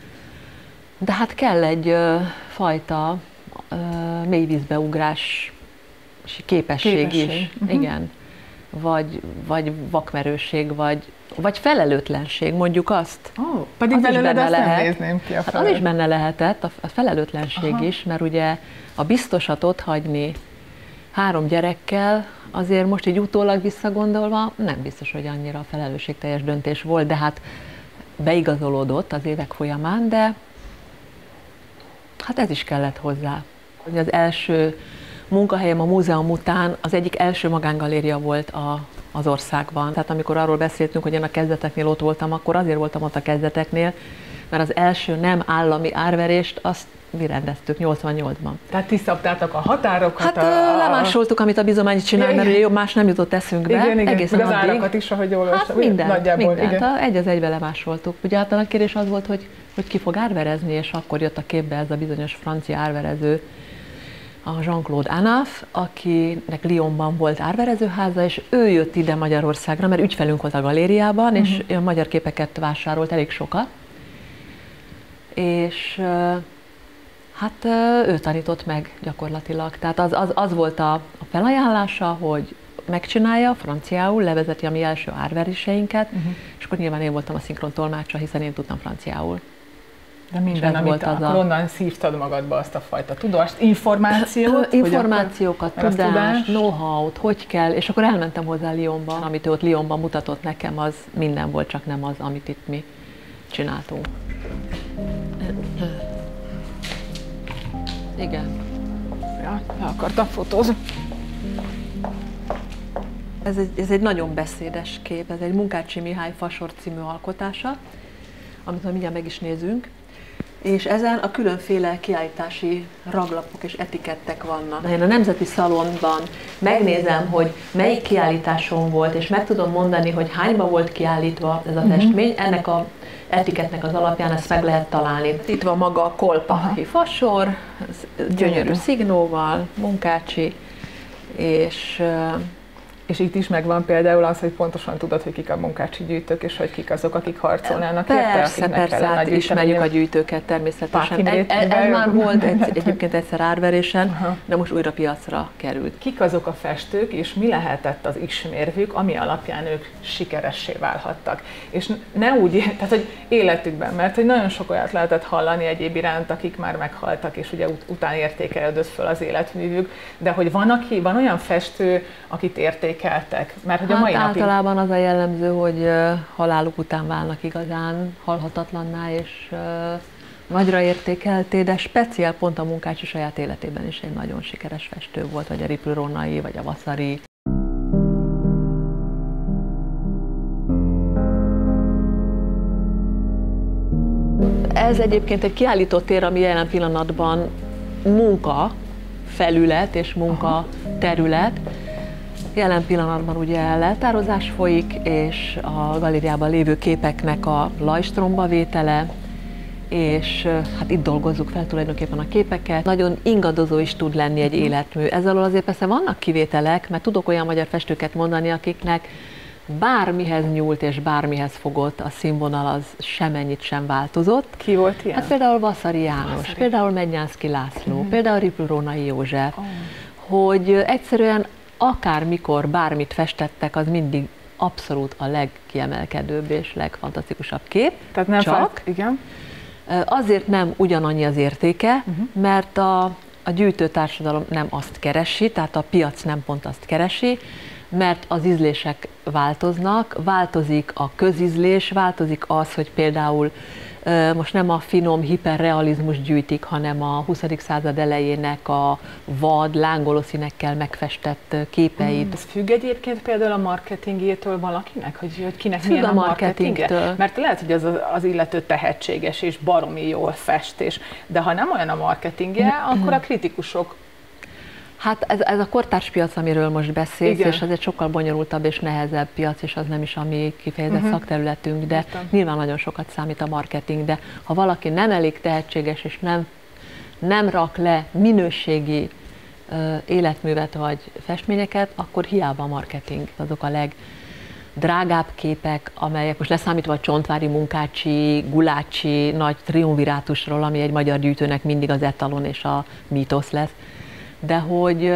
de hát kell egy fajta mélyvízbeugrás képesség is. Igen. Vagy vakmerőség, vagy felelőtlenség, mondjuk azt. Pedig belőled azt nem nézném ki a hát az is benne lehetett, a felelőtlenség is, mert ugye a biztosat otthagyni 3 gyerekkel, azért most így utólag visszagondolva nem biztos, hogy annyira felelősségteljes döntés volt, de hát beigazolódott az évek folyamán, de hát ez is kellett hozzá. Az első munkahelyem a múzeum után az egyik első magángaléria volt az országban. Tehát amikor arról beszéltünk, hogy én a kezdeteknél ott voltam, akkor azért voltam ott a kezdeteknél, mert az első nem állami árverést azt mi rendeztük 88-ban. Tehát ti szabtátok a határokat? Hát lemásoltuk, amit a bizomány csinál, mert ugye jobb más nem jutott eszünkbe. Igen, egészen az árakat is, ahogy jól hát mindent, egy az egybe lemásoltuk. Ugye hát a kérdés az volt, hogy ki fog árverezni, és akkor jött a képbe ez a bizonyos francia árverező, a Jean-Claude Anaf, akinek Lyonban volt árverezőháza, és ő jött ide Magyarországra, mert ügyfelünk volt a galériában, és magyar képeket vásárolt elég sokat. És hát ő tanított meg gyakorlatilag. Tehát az volt a felajánlása, hogy megcsinálja franciául, levezeti a mi első árveréseinket, és akkor nyilván én voltam a szinkron tolmácsa, hiszen én tudtam franciául. De minden, amit akkor onnan szívtad magadba azt a fajta tudást, információt? Információkat, tudást, know-how-t, hogy kell, és akkor elmentem hozzá Lyonba. Amit ő ott Lyonban mutatott nekem, az minden volt, csak nem az, amit itt mi csináltunk. Igen. Ja, le akartam fotózni. Ez egy nagyon beszédes kép, ez egy Munkácsi Mihály Fasor című alkotása, amit majd mindjárt meg is nézünk. És ezen a különféle kiállítási raglapok és etikettek vannak. Én a Nemzeti Szalonban megnézem, hogy melyik kiállításon volt, és meg tudom mondani, hogy hányba volt kiállítva ez a festmény, ennek a etiketnek az alapján ezt meg lehet találni. Itt van maga a Kolpachi Fasor, gyönyörű szignóval, Munkácsi, és itt is megvan például az, hogy pontosan tudod, hogy kik a Munkácsi gyűjtők, és hogy kik azok, akik harcolnának. Persze, hát ismerjük a gyűjtőket természetesen. Ez már volt egyébként egyszer árverésen, de most újra piacra került. Kik azok a festők, és mi lehetett az ismérvük, ami alapján ők sikeressé válhattak? És ne úgy, tehát hogy életükben, mert hogy nagyon sok olyat lehetett hallani egyéb iránt, akik már meghaltak, és ugye után értékelődött föl az életművük, de hogy van olyan festő, akit értékel, értékeltek? Mert hogy a mai általában az a jellemző, hogy haláluk után válnak igazán halhatatlanná és nagyra értékelté, de speciál pont a Munkácsi saját életében is egy nagyon sikeres festő volt, vagy a Ripley-Rónai, vagy a Vasari. Ez egyébként egy kiállított tér, ami jelen pillanatban munka felület és munka terület. Jelen pillanatban ugye leltározás folyik, és a galériában lévő képeknek a lajstromba vétele, és hát itt dolgozzuk fel tulajdonképpen a képeket. Nagyon ingadozó is tud lenni egy életmű. Ezzel azért persze vannak kivételek, mert tudok olyan magyar festőket mondani, akiknek bármihez nyúlt és bármihez fogott, a színvonal az semennyit sem változott. Ki volt ilyen? Hát például Vasari János, például Mednyánszky László, például Ripley-Rónai József, hogy egyszerűen akármikor bármit festettek, az mindig abszolút a legkiemelkedőbb és legfantasztikusabb kép. Tehát nem csak igen. Azért nem ugyanannyi az értéke, mert a gyűjtőtársadalom nem azt keresi, tehát a piac nem pont azt keresi, mert az ízlések változnak, változik a közízlés, változik az, hogy például most nem a finom hiperrealizmus gyűjtik, hanem a 20. század elejének a vad, lángoló színekkel megfestett képeit. Ez függ egyébként például a marketingétől valakinek? Hogy kinek milyen a marketingtől? Mert lehet, hogy az illető tehetséges és baromi jól festés, de ha nem olyan a marketingje, akkor a kritikusok. Hát ez a kortárs piac, amiről most beszélsz, és az egy sokkal bonyolultabb és nehezebb piac, és az nem is a mi kifejezett szakterületünk, de nyilván nagyon sokat számít a marketing, de ha valaki nem elég tehetséges, és nem rak le minőségi életművet vagy festményeket, akkor hiába a marketing. Azok a legdrágább képek, amelyek most leszámítva a Csontvári, Munkácsi, Gulácsi nagy triumvirátusról, ami egy magyar gyűjtőnek mindig az etalon és a mítosz lesz, de hogy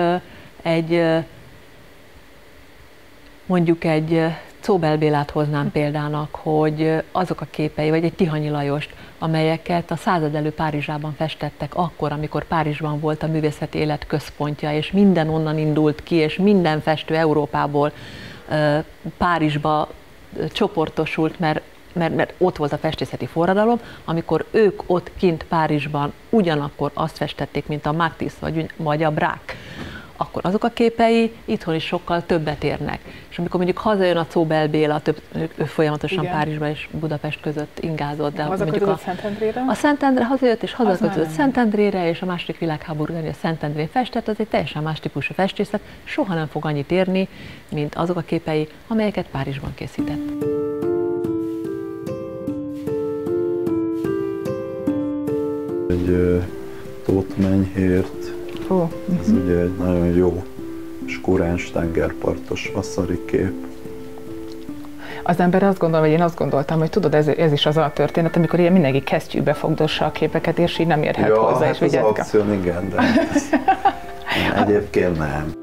mondjuk egy Czóbel Bélát hoznám példának, hogy azok a képei, vagy egy Tihanyi Lajost, amelyeket a század elő Párizsában festettek akkor, amikor Párizsban volt a művészeti élet központja, és minden onnan indult ki, és minden festő Európából Párizsba csoportosult, mert ott volt a festészeti forradalom, amikor ők ott kint Párizsban ugyanakkor azt festették, mint a Matisse vagy a Braque, akkor azok a képei itthon is sokkal többet érnek. És amikor mondjuk hazajön a Czóbel Béla, ő folyamatosan Párizsba és Budapest között ingázott, de mondjuk a Szentendre hazajött, és hazaköltözött Szentendrére, és a második világháborúban a Szentendrén festett, az egy teljesen más típusú festészet, soha nem fog annyit érni, mint azok a képei, amelyeket Párizsban készített. Egy Tóth Menyhért, ez ugye egy nagyon jó és kuráns tengerpartos Vasari kép. Az ember azt gondol, vagy én azt gondoltam, hogy tudod, ez is az a történet, amikor ilyen mindenki kesztyűbe fogdossa a képeket, és így nem érhet hozzá. Hát az aukción igen, de egyébként nem.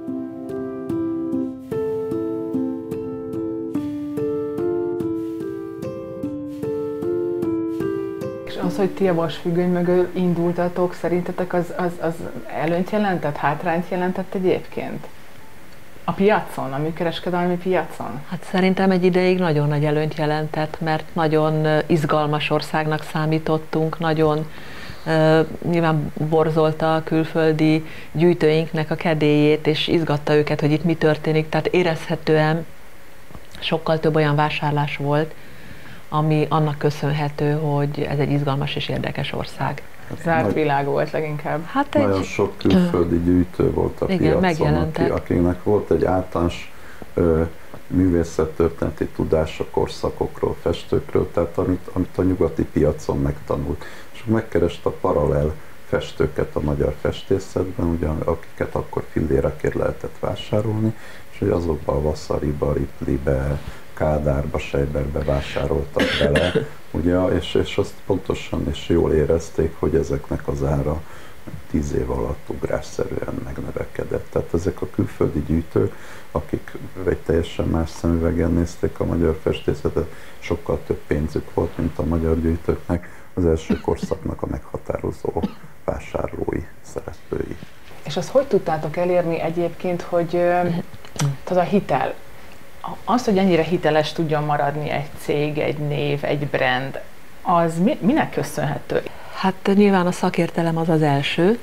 Az, hogy ti a vasfüggöny mögül indultatok, szerintetek az előnyt jelentett, hátrányt jelentett egyébként? A piacon, a műkereskedelmi piacon? Hát szerintem egy ideig nagyon nagy előnyt jelentett, mert nagyon izgalmas országnak számítottunk, nagyon nyilván borzolta a külföldi gyűjtőinknek a kedélyét, és izgatta őket, hogy itt mi történik, tehát érezhetően sokkal több olyan vásárlás volt, ami annak köszönhető, hogy ez egy izgalmas és érdekes ország. Zárt világ volt leginkább. Hát nagyon sok külföldi gyűjtő volt a piacon, akiknek volt egy általános művészettörténeti tudás a korszakokról, festőkről, tehát amit a nyugati piacon megtanult. És megkereste a paralel festőket a magyar festészetben, ugye, akiket akkor fillérekért lehetett vásárolni, és hogy azokban a Vasariba, Ripleybe, Kádárba, Seiberbe vásároltak bele, ugye, és azt pontosan és jól érezték, hogy ezeknek az ára 10 év alatt ugrásszerűen megnövekedett. Tehát ezek a külföldi gyűjtők, akik egy teljesen más szemüvegen nézték a magyar festészetet, sokkal több pénzük volt, mint a magyar gyűjtőknek, az első korszaknak a meghatározó vásárlói, szereplői. És azt hogy tudtátok elérni egyébként, hogy Tehát a hitel, az, hogy ennyire hiteles tudjon maradni egy cég, egy név, egy brand, az minek köszönhető? Hát nyilván a szakértelem az az első.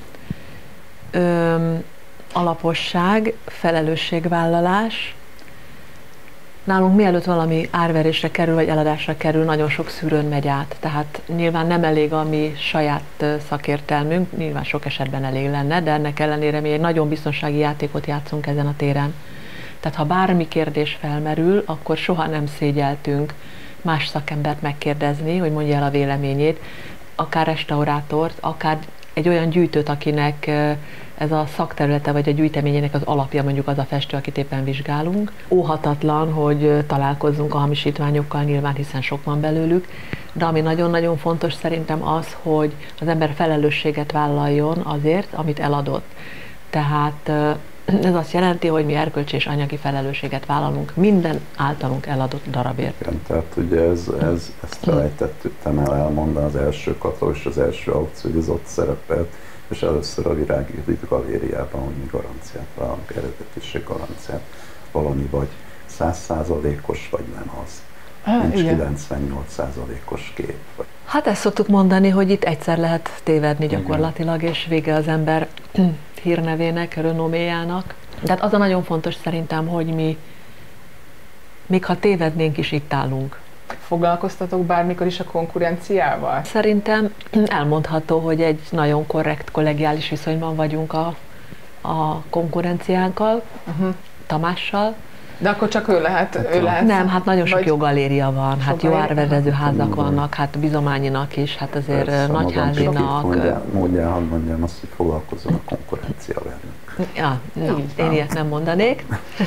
Alaposság, felelősségvállalás. Nálunk mielőtt valami árverésre kerül, vagy eladásra kerül, nagyon sok szűrőn megy át. Tehát nyilván nem elég a mi saját szakértelmünk, nyilván sok esetben elég lenne, de ennek ellenére mi egy nagyon biztonsági játékot játszunk ezen a téren. Tehát ha bármi kérdés felmerül, akkor soha nem szégyeltünk más szakembert megkérdezni, hogy mondja el a véleményét, akár restaurátort, akár egy olyan gyűjtőt, akinek ez a szakterülete vagy a gyűjteményének az alapja, mondjuk az a festő, akit éppen vizsgálunk. Óhatatlan, hogy találkozzunk a hamisítványokkal, nyilván, hiszen sok van belőlük, de ami nagyon-nagyon fontos szerintem az, hogy az ember felelősséget vállaljon azért, amit eladott. Tehát ez azt jelenti, hogy mi erkölcsi és anyagi felelősséget vállalunk minden általunk eladott darabért. Igen, tehát ugye ezt felejtettem elmondani, az első katalógus és az első aukció, hogy ez ott szerepelt, és először a Virág Judit galériában, hogy mi garanciát vállalunk, eredetiség garanciát, valami vagy 100%-os, vagy nem az. Nincs 98%-os kép. Hát ezt szoktuk mondani, hogy itt egyszer lehet tévedni gyakorlatilag, és vége az ember hírnevének, renoméjának. De hát az a nagyon fontos szerintem, hogy mi, még ha tévednénk is, itt állunk. Foglalkoztatok bármikor is a konkurenciával? Szerintem elmondható, hogy egy nagyon korrekt, kollegiális viszonyban vagyunk a konkurenciánkkal, Tamással. De akkor csak ő lehet? Nem, hát nagyon sok jó galéria van, hát jó árverező házak vannak, hát Bizományinak is, hát azért persze, Nagyházinak. Mondjál, hadd mondjam azt, hogy foglalkozom a konkurencia velünk. Ja, én ilyet nem mondanék.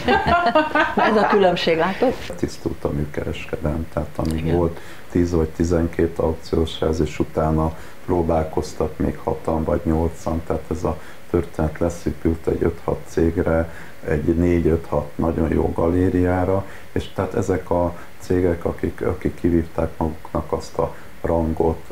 Ez a különbség, látod? Tisztult a műkereskedelem, tehát amíg volt 10 vagy 12 aukciós ház, és utána próbálkoztak még 6-an vagy 8-an, tehát ez a történet leszűkült egy 5-6 cégre, egy 4-5-6 nagyon jó galériára, és tehát ezek a cégek, akik kivívták maguknak azt a rangot,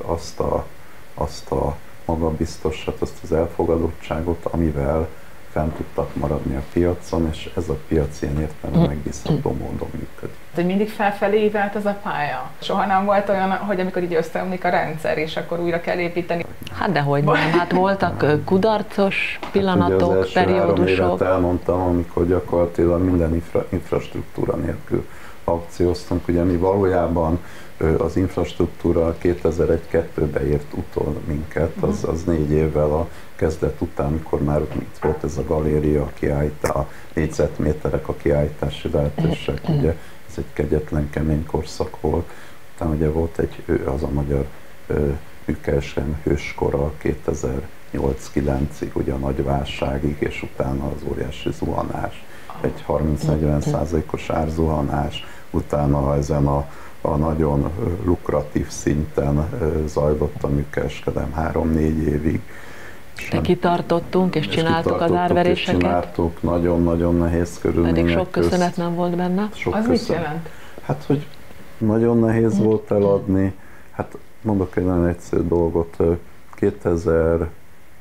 azt a magabiztosat, azt az elfogadottságot, amivel fent tudtak maradni a piacon, és ez a piac ilyen értelemben megbízható módon működik. De mindig felfelé ívált az a pálya? Soha nem volt olyan, hogy amikor így összeomlik a rendszer, és akkor újra kell építeni? Hát dehogy nem, hát voltak kudarcos pillanatok, hát ugye az periódusok. 3 évet elmondtam, amikor gyakorlatilag minden infrastruktúra nélkül aukcióztunk. Ugye mi valójában az infrastruktúra 2001-2-be ért utol minket, az 4 évvel a kezdet után, amikor már itt volt ez a galéria, a négyzetméterek, a kiállítási lehetőség, ugye ez egy kegyetlen, kemény korszak volt. Utána ugye volt az a magyar műkereskedelem hőskora 2008-9-ig, ugye a nagy válságig, és utána az óriási zuhanás, egy 30-40%-os árzuhanás, utána ezen a nagyon lukratív szinten zajlott a műkereskedelem 3-4 évig. De kitartottunk, és csináltuk az árveréseket. Csináltuk, nagyon-nagyon nehéz körülmények közt. Pedig sok köszönet nem volt benne. Az mit jelent? Hát, hogy nagyon nehéz volt eladni. Hát mondok egy nagyon egyszerű dolgot. 2007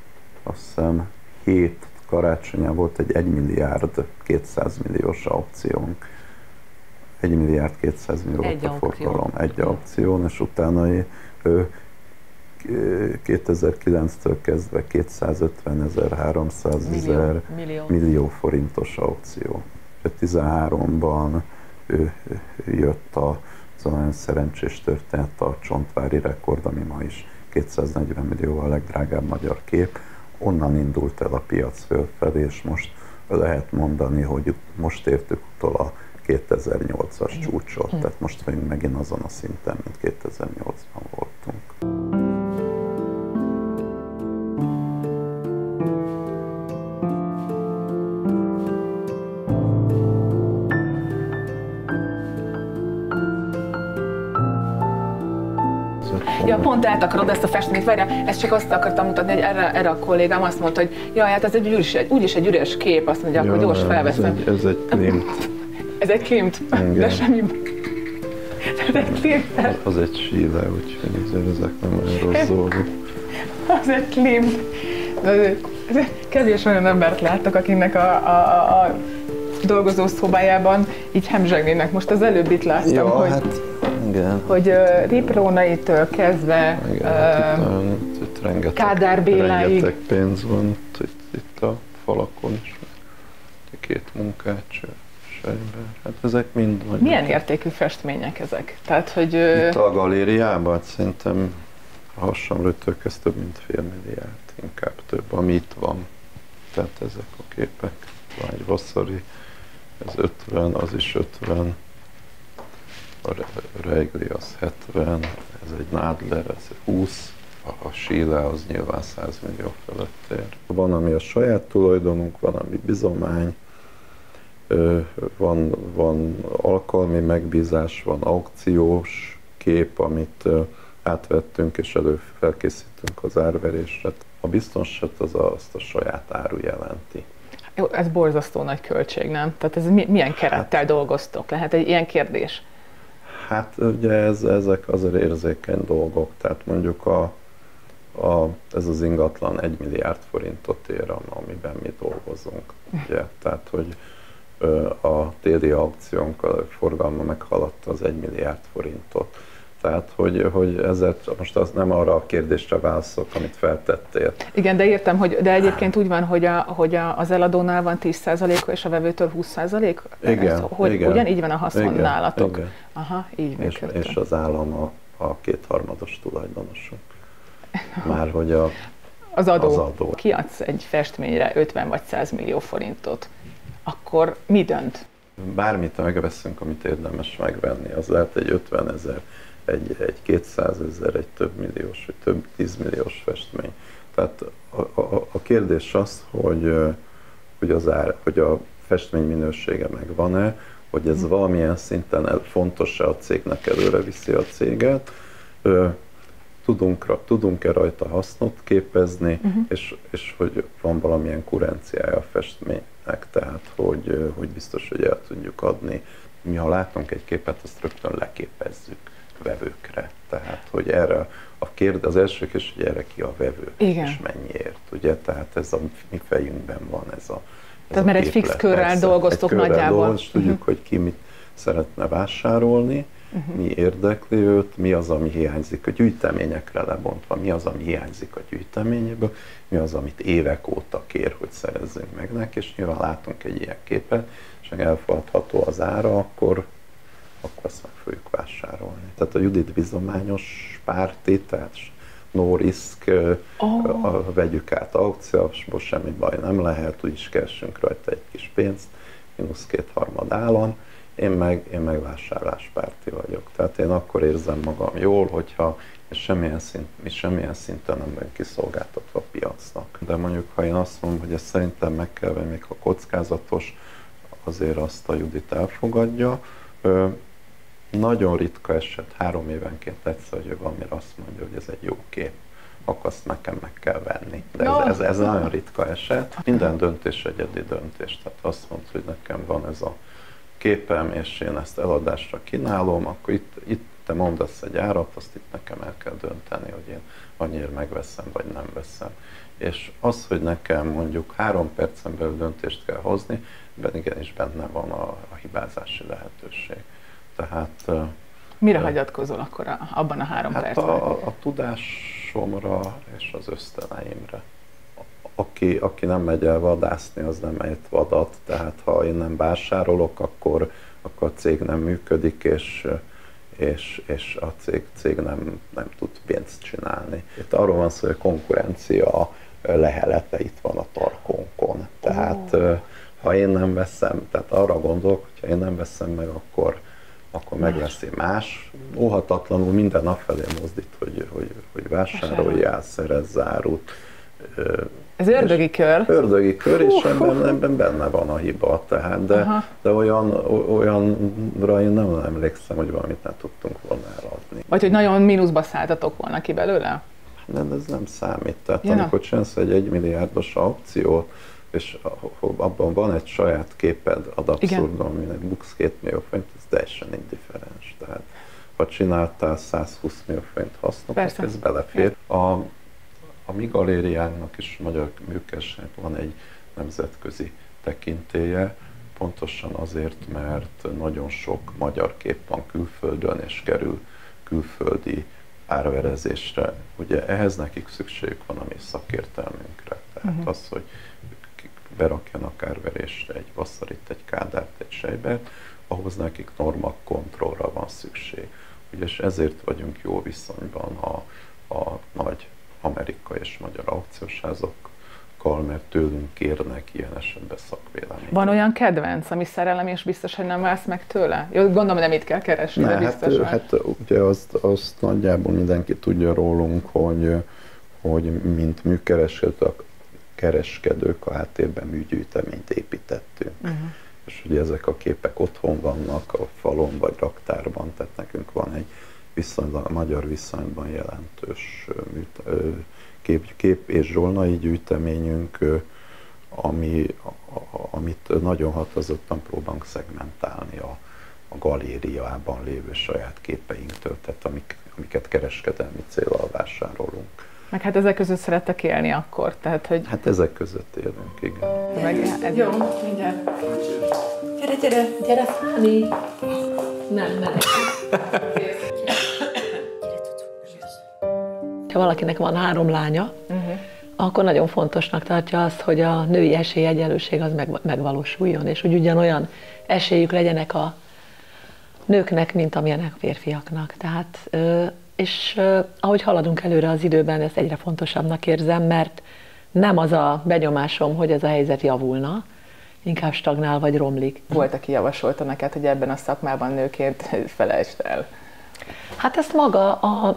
karácsonyán volt egy 1 milliárd 200 milliós aukciónk. 1 milliárd 200 millió volt a forgalom egy aukción, és utána 2009-től kezdve 250 000, 300 000 millió forintos aukció. 2013-ban jött az a nagyon szerencsés történet, a Csontvári rekord, ami ma is 240 millió a legdrágább magyar kép. Onnan indult el a piac fölfelé, és most lehet mondani, hogy most értük utol a 2008-as csúcsot, tehát most vagyunk megint azon a szinten, mint 2008-ban voltunk. Ja, pont át akarod ezt a festményt, várjál, ezt csak azt akartam mutatni, hogy erre a kollégám azt mondta, hogy jaj, hát ez úgyis egy üres kép, azt mondja, akkor gyors felveszem. Ez egy klimt. Ez egy klimt? De semmi... Ez egy klimt. Az egy síle, úgyhogy ezek nem olyan rossz dolgok. Az egy klimt. Kevés olyan embert láttok, akinek a dolgozószobájában így hemzsegnének. Most az előbb itt láttam, ja, hogy, hát, igen. hogy Riprónaitől kezdve itt rengeteg, Kádár Béláig. Rengeteg pénz van itt a falakon is. Két munkács, sejben. Hát ezek mind... Milyen értékű festmények ezek? Tehát, hogy... Itt a galériában szerintem a hasonlótől kezd több mint $5 milliárd, inkább több, ami itt van. Tehát ezek a képek. Van egy Vasari, ez 50, az is 50, a Regli az 70, ez egy Nádler, ez 20, a Schiele az nyilván 100 millió felett ér. Van, ami a saját tulajdonunk, van, ami bizomány, van alkalmi megbízás, van aukciós kép, amit átvettünk és felkészítünk az árverésre. A biztonság azt a saját áru jelenti. Jó, ez borzasztó nagy költség, nem? Tehát ez milyen kerettel dolgoztok? Lehet egy ilyen kérdés? Hát ugye ezek azért érzékeny dolgok, tehát mondjuk ez az ingatlan 1 milliárd forintot ér, amiben mi dolgozunk. Ugye? Tehát, hogy a téli aukciónk a forgalma meghaladta az 1 milliárd forintot. Tehát, hogy ezért most az nem arra a kérdésre válaszolok, amit feltettél. Igen, de értem, de egyébként úgy van, hogy az eladónál van 10% és a vevőtől 20%? Igen, igen. Ugyanígy van a haszon igen, nálatok? Igen. Aha, így működik. És az állam a kétharmados tulajdonosunk. Már hogy az adó. Kiadsz egy festményre 50 vagy 100 millió forintot, akkor mi dönt? Bármit megveszünk, amit érdemes megvenni, az lehet egy 50 000, egy 200 000, egy több milliós, vagy több 10 milliós festmény. Tehát a kérdés az, hogy a festmény minősége megvan-e, hogy ez valamilyen szinten fontos-e a cégnek, előre viszi a céget, tudunk-e rajta hasznot képezni, és hogy van valamilyen kurenciája a festménynek, tehát hogy biztos, hogy el tudjuk adni. Mi ha látunk egy képet, azt rögtön leképezzük vevőkre. Tehát, hogy erre az első kérdés, hogy erre ki a vevő, és mennyiért, ugye? Tehát ez a mi fejünkben van ez a tehát mert egy fix körrel dolgoztok nagyjából. Tudjuk, hogy ki mit szeretne vásárolni, mi érdekli őt, mi az, ami hiányzik a gyűjteményekre lebontva, mi az, ami hiányzik a gyűjteményéből, mi az, amit évek óta kér, hogy szerezzünk meg neki, és nyilván látunk egy ilyen képet, és elfogadható az ára, akkor azt meg fogjuk vásárolni. Tehát a Judit bizományos párti, tehát no risk, vegyük át aukciósból, semmi baj nem lehet, úgyis keresünk rajta egy kis pénzt, -2/3 állam, én meg vásárláspárti vagyok. Tehát én akkor érzem magam jól, hogyha mi semmilyen szinten nem vagyunk kiszolgáltatva a piacnak. De mondjuk, ha én azt mondom, hogy ezt szerintem meg kell venni, még ha kockázatos, azért azt a Judit elfogadja. Nagyon ritka eset, 3 évenként egyszer, hogy valamire azt mondja, hogy ez egy jó kép, akkor azt nekem meg kell venni. De ez nagyon ritka eset. Minden döntés egyedi döntés. Tehát azt mondta, hogy nekem van ez a képem, és én ezt eladásra kínálom, akkor itt te mondasz egy árat, azt itt nekem el kell dönteni, hogy én annyira megveszem, vagy nem veszem. És az, hogy nekem mondjuk 3 percen belül döntést kell hozni, igenis benne van a hibázási lehetőség. Tehát... Mire hagyatkozol akkor abban a 3 percben? A tudásomra és az ösztöneimre. Aki nem megy el vadászni, az nem ejt vadat, tehát ha én nem vásárolok, akkor a cég nem működik, és a cég nem tud pénzt csinálni. Itt arról van szó, hogy a konkurencia lehelete itt van a tarkónkon. Tehát ha én nem veszem, tehát arra gondolok, hogy ha én nem veszem meg, akkor megveszi más. Óhatatlanul minden afelé mozdít, hogy vásároljál, szerezz árut. Ez ördögi kör. Ördögi kör, és ebben benne van a hiba. Tehát, de olyanra én nem emlékszem, hogy valamit nem tudtunk volna eladni. Vagy hogy nagyon mínuszba szálltatok volna ki belőle? Nem, ez nem számít. Tehát amikor csinálsz egy 1 milliárdos aukciót, és abban van egy saját képed ad abszurdum, aminek buksz 2 millió forint, ez teljesen indifferens. Tehát ha csináltál 120 millió forint hasznot, ez belefér. A mi galériánknak is, Magyar Műkereskedőnek van egy nemzetközi tekintélye, pontosan azért, mert nagyon sok magyar kép van külföldön, és kerül külföldi árverezésre. Ugye ehhez nekik szükségük van a mi szakértelmünkre. Tehát az, hogy berakjanak árverésre egy Vassarit, egy Kádárt, egy Seibert, ahhoz nekik norma kontrollra van szükség. Ugye, és ezért vagyunk jó viszonyban a nagy amerikai és magyar aukciósházakkal, mert tőlünk kérnek ilyen esetben szakvéleményt. Van olyan kedvenc, ami szerelem, és biztos, hogy nem válsz meg tőle? Jó, gondolom, nem itt kell keresni, de biztos hát ugye azt nagyjából mindenki tudja rólunk, hogy mint műkereskedők a háttérben műgyűjteményt építettünk. És ugye ezek a képek otthon vannak, a falon vagy raktárban, tehát nekünk van egy magyar viszonyban jelentős kép és zsolnai gyűjteményünk, amit nagyon határozottan próbálunk szegmentálni a galériában lévő saját képeinktől, tehát amiket kereskedelmi céllal vásárolunk. Meg hát ezek között szerettek élni akkor, tehát hogy... Hát ezek között élünk, igen. Jó, mindjárt. Gyere, Fáni! Nem. Ha valakinek van 3 lánya, akkor nagyon fontosnak tartja azt, hogy a női esélyegyenlőség az megvalósuljon, és hogy ugyanolyan esélyük legyenek a nőknek, mint amilyenek a férfiaknak. Tehát, és ahogy haladunk előre az időben, ezt egyre fontosabbnak érzem, mert nem az a benyomásom, hogy ez a helyzet javulna, inkább stagnál vagy romlik. Volt, aki javasolta neked, hogy ebben a szakmában nőként felejtsd el? Hát ezt maga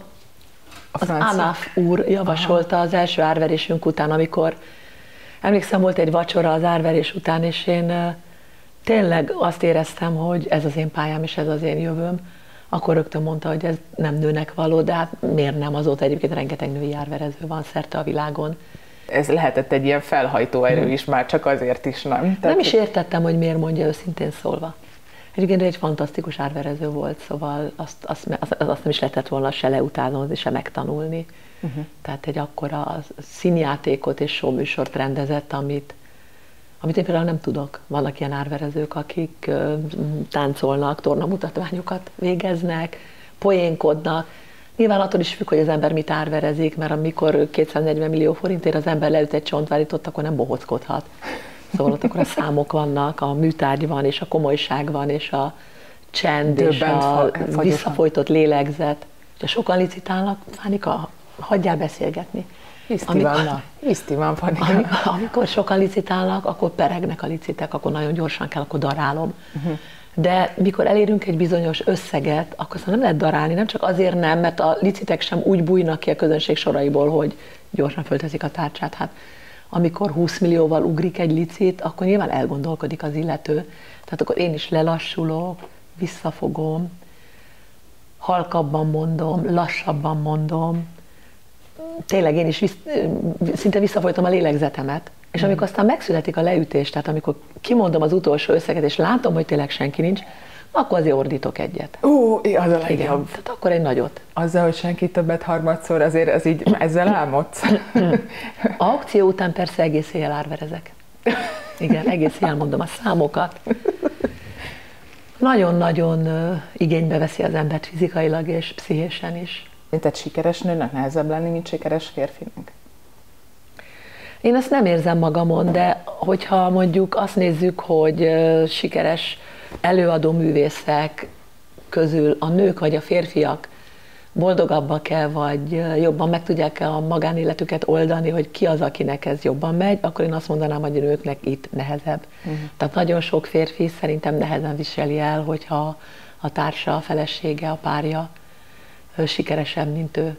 az Anaf úr javasolta az első árverésünk után, amikor emlékszem, volt egy vacsora az árverés után, és én tényleg azt éreztem, hogy ez az én pályám és ez az én jövőm. Akkor rögtön mondta, hogy ez nem nőnek való, de hát miért nem? Azóta egyébként rengeteg női árverező van szerte a világon. Ez lehetett egy ilyen felhajtó erő is, már csak azért is, nem? Tehát nem is értettem, hogy miért mondja, őszintén szólva. Egyébként egy fantasztikus árverező volt, szóval azt nem is lehetett volna se leutánozni, se megtanulni. Tehát egy akkora színjátékot és showműsort rendezett, amit én például nem tudok. Vannak ilyen árverezők, akik táncolnak, tornamutatványokat végeznek, poénkodnak. Nyilván attól is függ, hogy az ember mit árverezik, mert amikor 240 millió forintért az ember leüt egy csontvárítót, akkor nem bohockodhat. Szóval ott akkor a számok vannak, a műtárgy van, és a komolyság van, és a csend, és a visszafolytott lélegzet. Ha sokan licitálnak, Fánika, hagyjál beszélgetni. Viszti van, Fánika. Amikor sokan licitálnak, akkor peregnek a licitek, akkor nagyon gyorsan kell, akkor darálom. De mikor elérünk egy bizonyos összeget, akkor aztán nem lehet darálni, nem csak azért nem, mert a licitek sem úgy bújnak ki a közönség soraiból, hogy gyorsan fölteszik a tárcsát. Hát amikor 20 millióval ugrik egy licit, akkor nyilván elgondolkodik az illető. Tehát akkor én is lelassulok, visszafogom, halkabban mondom, lassabban mondom. Tényleg én is szinte visszafolytom a lélegzetemet. És amikor aztán megszületik a leütés, tehát amikor kimondom az utolsó összeget, és látom, hogy tényleg senki nincs, akkor azért ordítok egyet. Az a legjobb. Tehát akkor egy nagyot. Azzal, hogy senki többet harmadszor, azért ez így, ezzel álmodsz? Aukció után persze egész éjjel árverezek. Igen, egész éjjel mondom a számokat. Nagyon-nagyon igénybe veszi az embert fizikailag és pszichésen is. Tehát sikeres nőnek nehezebb lenni, mint sikeres férfinek? Én ezt nem érzem magamon, de hogyha mondjuk azt nézzük, hogy sikeres előadó művészek közül a nők vagy a férfiak boldogabbak-e, vagy jobban meg tudják-e a magánéletüket oldani, hogy ki az, akinek ez jobban megy, akkor én azt mondanám, hogy a nőknek itt nehezebb. Tehát nagyon sok férfi szerintem nehezen viseli el, hogyha a társa, a felesége, a párja sikeresebb, mint ő.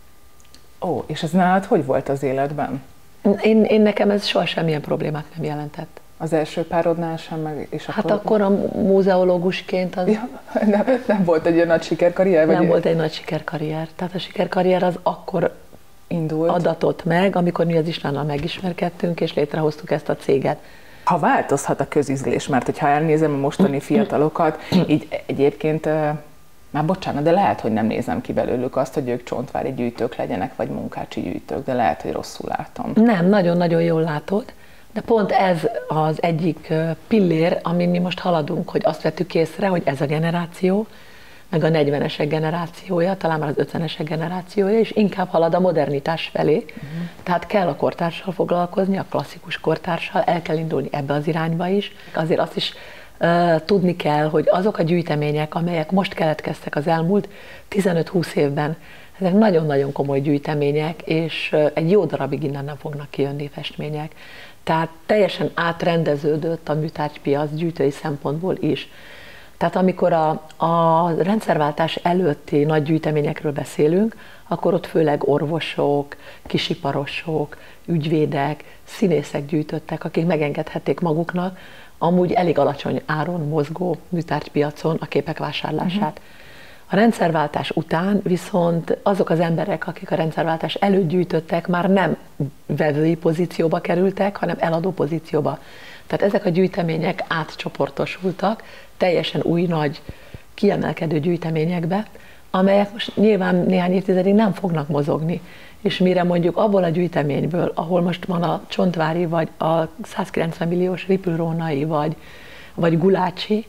És ez nálad hogy volt az életben? Én nekem ez soha semmilyen problémát nem jelentett. Az első párodnál sem, meg és hát akkor a múzeológusként az... Ja, nem volt egy nagy sikerkarrier? Nem volt egy nagy sikerkarrier. Tehát a sikerkarrier az akkor indult, adatott meg, amikor mi az Istvánnal megismerkedtünk, és létrehoztuk ezt a céget. Ha változhat a közízlés, mert hogyha elnézem a mostani fiatalokat, így egyébként... Már bocsánat, de lehet, hogy nem nézem ki belőlük azt, hogy ők csontvári gyűjtők legyenek, vagy munkácsi gyűjtők, de lehet, hogy rosszul látom. Nem, nagyon-nagyon jól látod. De pont ez az egyik pillér, amin mi most haladunk, hogy azt vettük észre, hogy ez a generáció, meg a 40-esek generációja, talán már az 50-esek generációja, és inkább halad a modernitás felé. Tehát kell a kortárssal foglalkozni, a klasszikus kortárssal, el kell indulni ebbe az irányba is. Azért azt is tudni kell, hogy azok a gyűjtemények, amelyek most keletkeztek az elmúlt 15-20 évben, ezek nagyon-nagyon komoly gyűjtemények, és egy jó darabig innen nem fognak kijönni festmények. Tehát teljesen átrendeződött a műtárgypiac gyűjtői szempontból is. Tehát amikor a rendszerváltás előtti nagy gyűjteményekről beszélünk, akkor ott főleg orvosok, kisiparosok, ügyvédek, színészek gyűjtöttek, akik megengedhették maguknak amúgy elég alacsony áron mozgó műtárgypiacon a képek vásárlását. A rendszerváltás után viszont azok az emberek, akik a rendszerváltás előtt gyűjtöttek, már nem vevői pozícióba kerültek, hanem eladó pozícióba. Tehát ezek a gyűjtemények átcsoportosultak teljesen új, nagy, kiemelkedő gyűjteményekbe, amelyek most nyilván néhány évtizedig nem fognak mozogni. És mire mondjuk abból a gyűjteményből, ahol most van a Csontvári, vagy a 190 milliós Ripple-Rónai, vagy Gulácsi,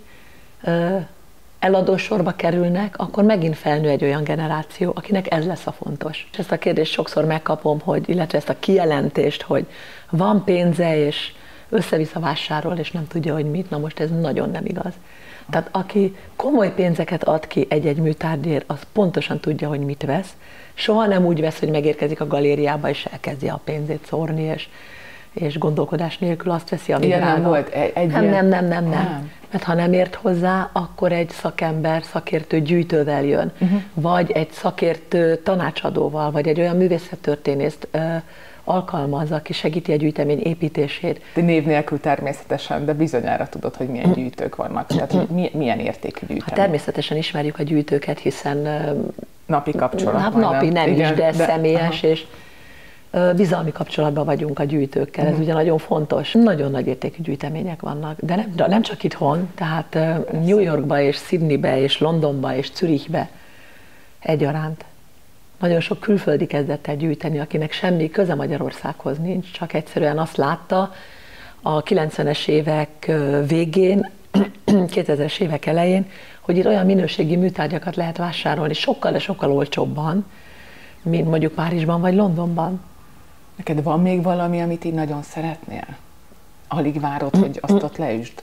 eladósorba kerülnek, akkor megint felnő egy olyan generáció, akinek ez lesz a fontos. És ezt a kérdést sokszor megkapom, illetve ezt a kijelentést, hogy van pénze, és össze-vissza vásárol, és nem tudja, hogy mit. Na most ez nagyon nem igaz. Tehát aki komoly pénzeket ad ki egy-egy műtárgyért, az pontosan tudja, hogy mit vesz. Soha nem úgy vesz, hogy megérkezik a galériába, és elkezdi a pénzét szórni, és gondolkodás nélkül azt veszi, ami drága. Nem volt nem. Mert ha nem ért hozzá, akkor egy szakember, szakértő gyűjtővel jön, vagy egy szakértő tanácsadóval, vagy egy olyan művészettörténészt alkalmaz, aki segíti a gyűjtemény építését. De név nélkül természetesen, de bizonyára tudod, hogy milyen gyűjtők vannak, tehát hogy milyen értékű gyűjtemény. Hát természetesen ismerjük a gyűjtőket, hiszen napi kapcsolat. Napi nem igen, is, de személyes, és bizalmi kapcsolatban vagyunk a gyűjtőkkel, ez ugye nagyon fontos. Nagyon nagy értékű gyűjtemények vannak, de nem csak itthon, tehát New Yorkba és Sydneybe és Londonba és Zürichbe egyaránt. Nagyon sok külföldi kezdett el gyűjteni, akinek semmi köze Magyarországhoz nincs, csak egyszerűen azt látta a 90-es évek végén, 2000-es évek elején, hogy itt olyan minőségi műtárgyakat lehet vásárolni sokkal, de sokkal olcsóbban, mint mondjuk Párizsban vagy Londonban. Neked van még valami, amit így nagyon szeretnél? Alig várod, hogy azt ott leüsd?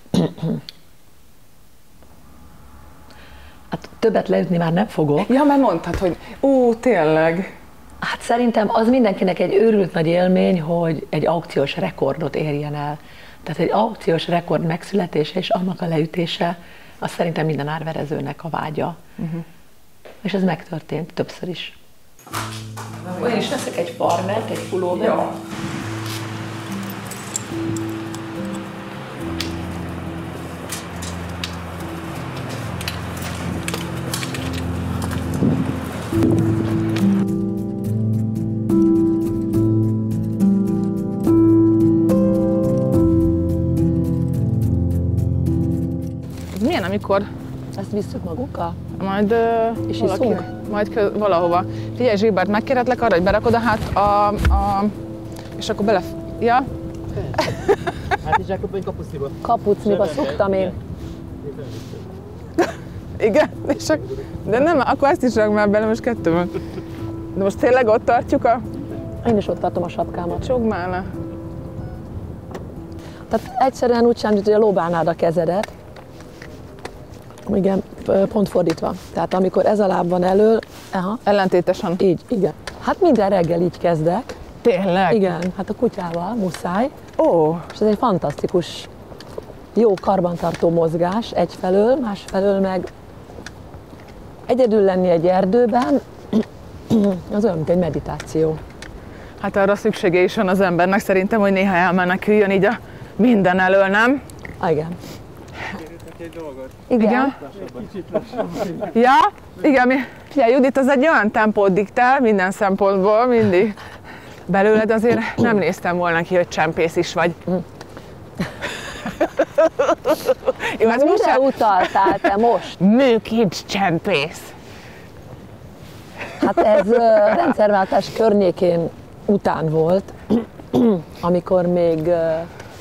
Hát többet leütni már nem fogok. Ja, mert mondtad, hogy tényleg. Hát szerintem az mindenkinek egy őrült nagy élmény, hogy egy aukciós rekordot érjen el. Tehát egy aukciós rekord megszületése és annak a leütése, az szerintem minden árverezőnek a vágya. És ez megtörtént többször is. Olyan is veszek egy farmert, egy pulóvert. Ja. Milyen, amikor... Ezt visszük magunkkal? Majd és iszunk? Majd valahova. Figyelj, Zsibert, megkérhetlek arra, hogy berakod a és akkor bele... Ja? Hát is elkapni kapucniba. Kapucniba szoktam én. Igen, de nem, akkor ezt is rak már bele, most kettő van. De most tényleg ott tartjuk Én is ott tartom a sapkámat. Csogd már le. Tehát egyszerűen úgy sem, hogy a lóbálnád a kezedet. Igen, pont fordítva. Tehát amikor ez a láb van elől... Ellentétesen. Így, igen. Hát minden reggel így kezdek. Tényleg? Igen, hát a kutyával muszáj. És ez egy fantasztikus, jó karbantartó mozgás egyfelől, másfelől meg egyedül lenni egy erdőben, az olyan, mint egy meditáció. Hát arra szüksége is van az embernek szerintem, hogy néha elmeneküljön így a minden elől, nem? Igen. Egy dolgot. Igen? Ja? Igen, figyelj, Judit, az egy olyan tempót diktál minden szempontból, mindig. Belőled azért nem néztem volna ki, hogy csempész is vagy. Jó, hát mire utaltál te most? Műkincs csempész. Hát ez rendszerváltás környékén után volt, amikor még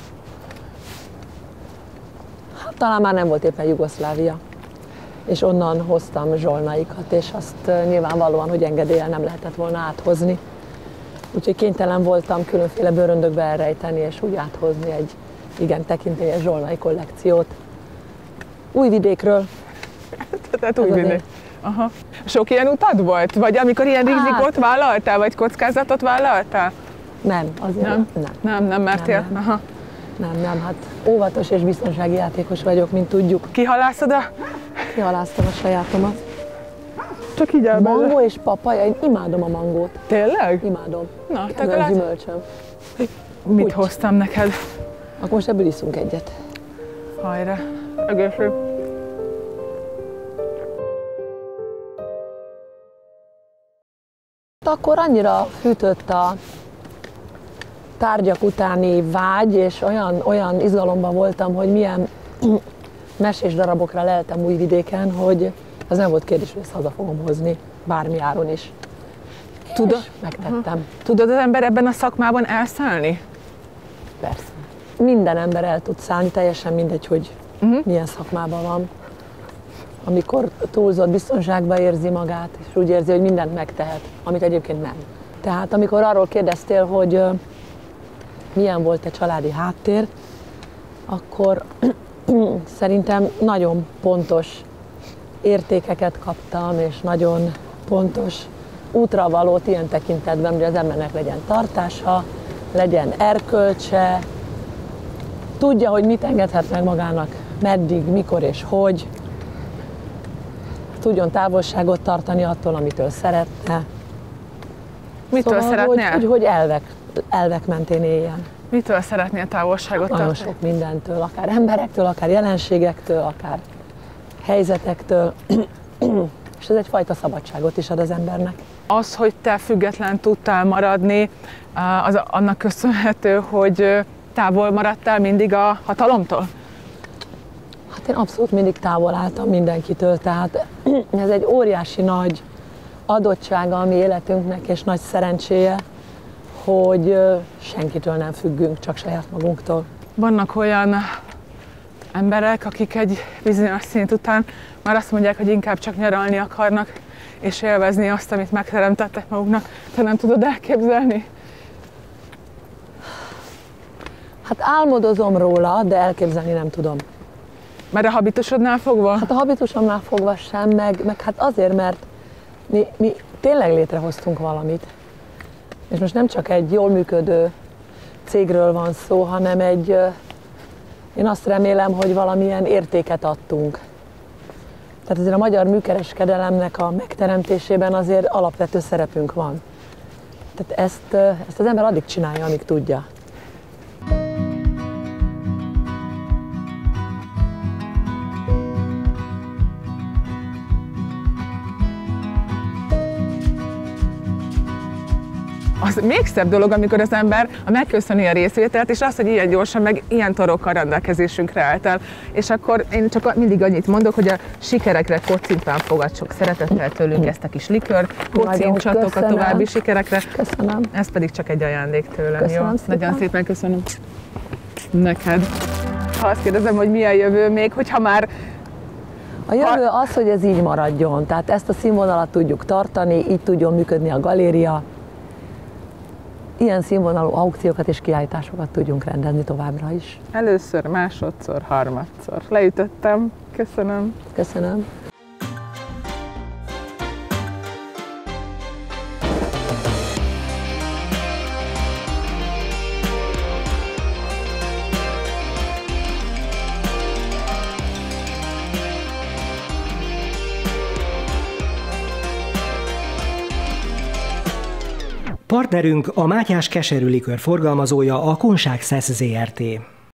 talán már nem volt éppen Jugoszlávia. És onnan hoztam zsolnaikat, és azt nyilvánvalóan, hogy engedéllyel nem lehetett volna áthozni. Úgyhogy kénytelen voltam különféle bőröndökbe elrejteni, és úgy áthozni egy igen tekintélyes zsolnai kollekciót. Újvidékről. Tehát Újvidék. Aha. Sok ilyen utad volt? Vagy amikor ilyen rizikót vállaltál, vagy kockázatot vállaltál? Nem, azért nem mertél? Nem. Aha. Nem, hát óvatos és biztonsági játékos vagyok, mint tudjuk. Kihalászod a? Kihalásztam a sajátomat. Csak így elbele. Mangó és papaja, én imádom a mangót. Tényleg? Imádom. Na, ez a gyümölcsöm. Mit hoztam neked? Akkor most ebből iszunk egyet. Hajrá, egészség. Akkor annyira fűtött a tárgyak utáni vágy, és olyan izgalomban voltam, hogy milyen mesés darabokra leltem Újvidéken, hogy az nem volt kérdés, hogy ezt haza fogom hozni, bármi áron is. Megtettem. Tudod az ember ebben a szakmában elszállni? Persze. Minden ember el tud szállni, teljesen mindegy, hogy milyen szakmában van. Amikor túlzott biztonságban érzi magát, és úgy érzi, hogy mindent megtehet, amit egyébként nem. Tehát amikor arról kérdeztél, hogy milyen volt a családi háttér, akkor szerintem nagyon pontos értékeket kaptam, és nagyon pontos útravalót ilyen tekintetben, hogy az embernek legyen tartása, legyen erkölcse, tudja, hogy mit engedhet meg magának, meddig, mikor és hogy, tudjon távolságot tartani attól, amitől szeretne. Mitől szóval, szeretnél? hogy elvek mentén éljen. Mitől szeretnél távolságot tartani? Nagyon sok mindentől, akár emberektől, akár jelenségektől, akár helyzetektől, és ez egyfajta szabadságot is ad az embernek. Az, hogy te független tudtál maradni, az annak köszönhető, hogy távol maradtál mindig a hatalomtól? Hát én abszolút mindig távol álltam mindenkitől, tehát ez egy óriási nagy adottsága a mi életünknek, és nagy szerencséje, hogy senkitől nem függünk, csak saját magunktól. Vannak olyan emberek, akik egy bizonyos szint után már azt mondják, hogy inkább csak nyaralni akarnak, és élvezni azt, amit megteremtettek maguknak. Te nem tudod elképzelni? Hát álmodozom róla, de elképzelni nem tudom. Mert a habitusodnál fogva? Hát a habitusomnál fogva sem, meg hát azért, mert mi tényleg létrehoztunk valamit. És most nem csak egy jól működő cégről van szó, hanem én azt remélem, hogy valamilyen értéket adtunk. Tehát azért a magyar műkereskedelemnek a megteremtésében azért alapvető szerepünk van. Tehát ezt az ember addig csinálja, amíg tudja. Az még szebb dolog, amikor az ember megköszöni a részvételt, és azt, hogy ilyen gyorsan, meg ilyen torokkal rendelkezésünkre álltál. És akkor én csak mindig annyit mondok, hogy a sikerekre kocintván fogad sok szeretettel tőlünk ezt a kis likör, kocincsatok a további sikerekre. Köszönöm. Ez pedig csak egy ajándék tőlem, köszönöm jó? szépen. Nagyon szépen köszönöm neked. Ha azt kérdezem, hogy mi a jövő még, hogyha már... A jövő az, hogy ez így maradjon, tehát ezt a színvonalat tudjuk tartani, így tudjon működni a galéria. Ilyen színvonalú aukciókat és kiállításokat tudjunk rendezni továbbra is. Először, másodszor, harmadszor. Leütöttem. Köszönöm. Köszönöm. Partnerünk a Mátyás keserű likőr forgalmazója, a Kunság Szesz Zrt.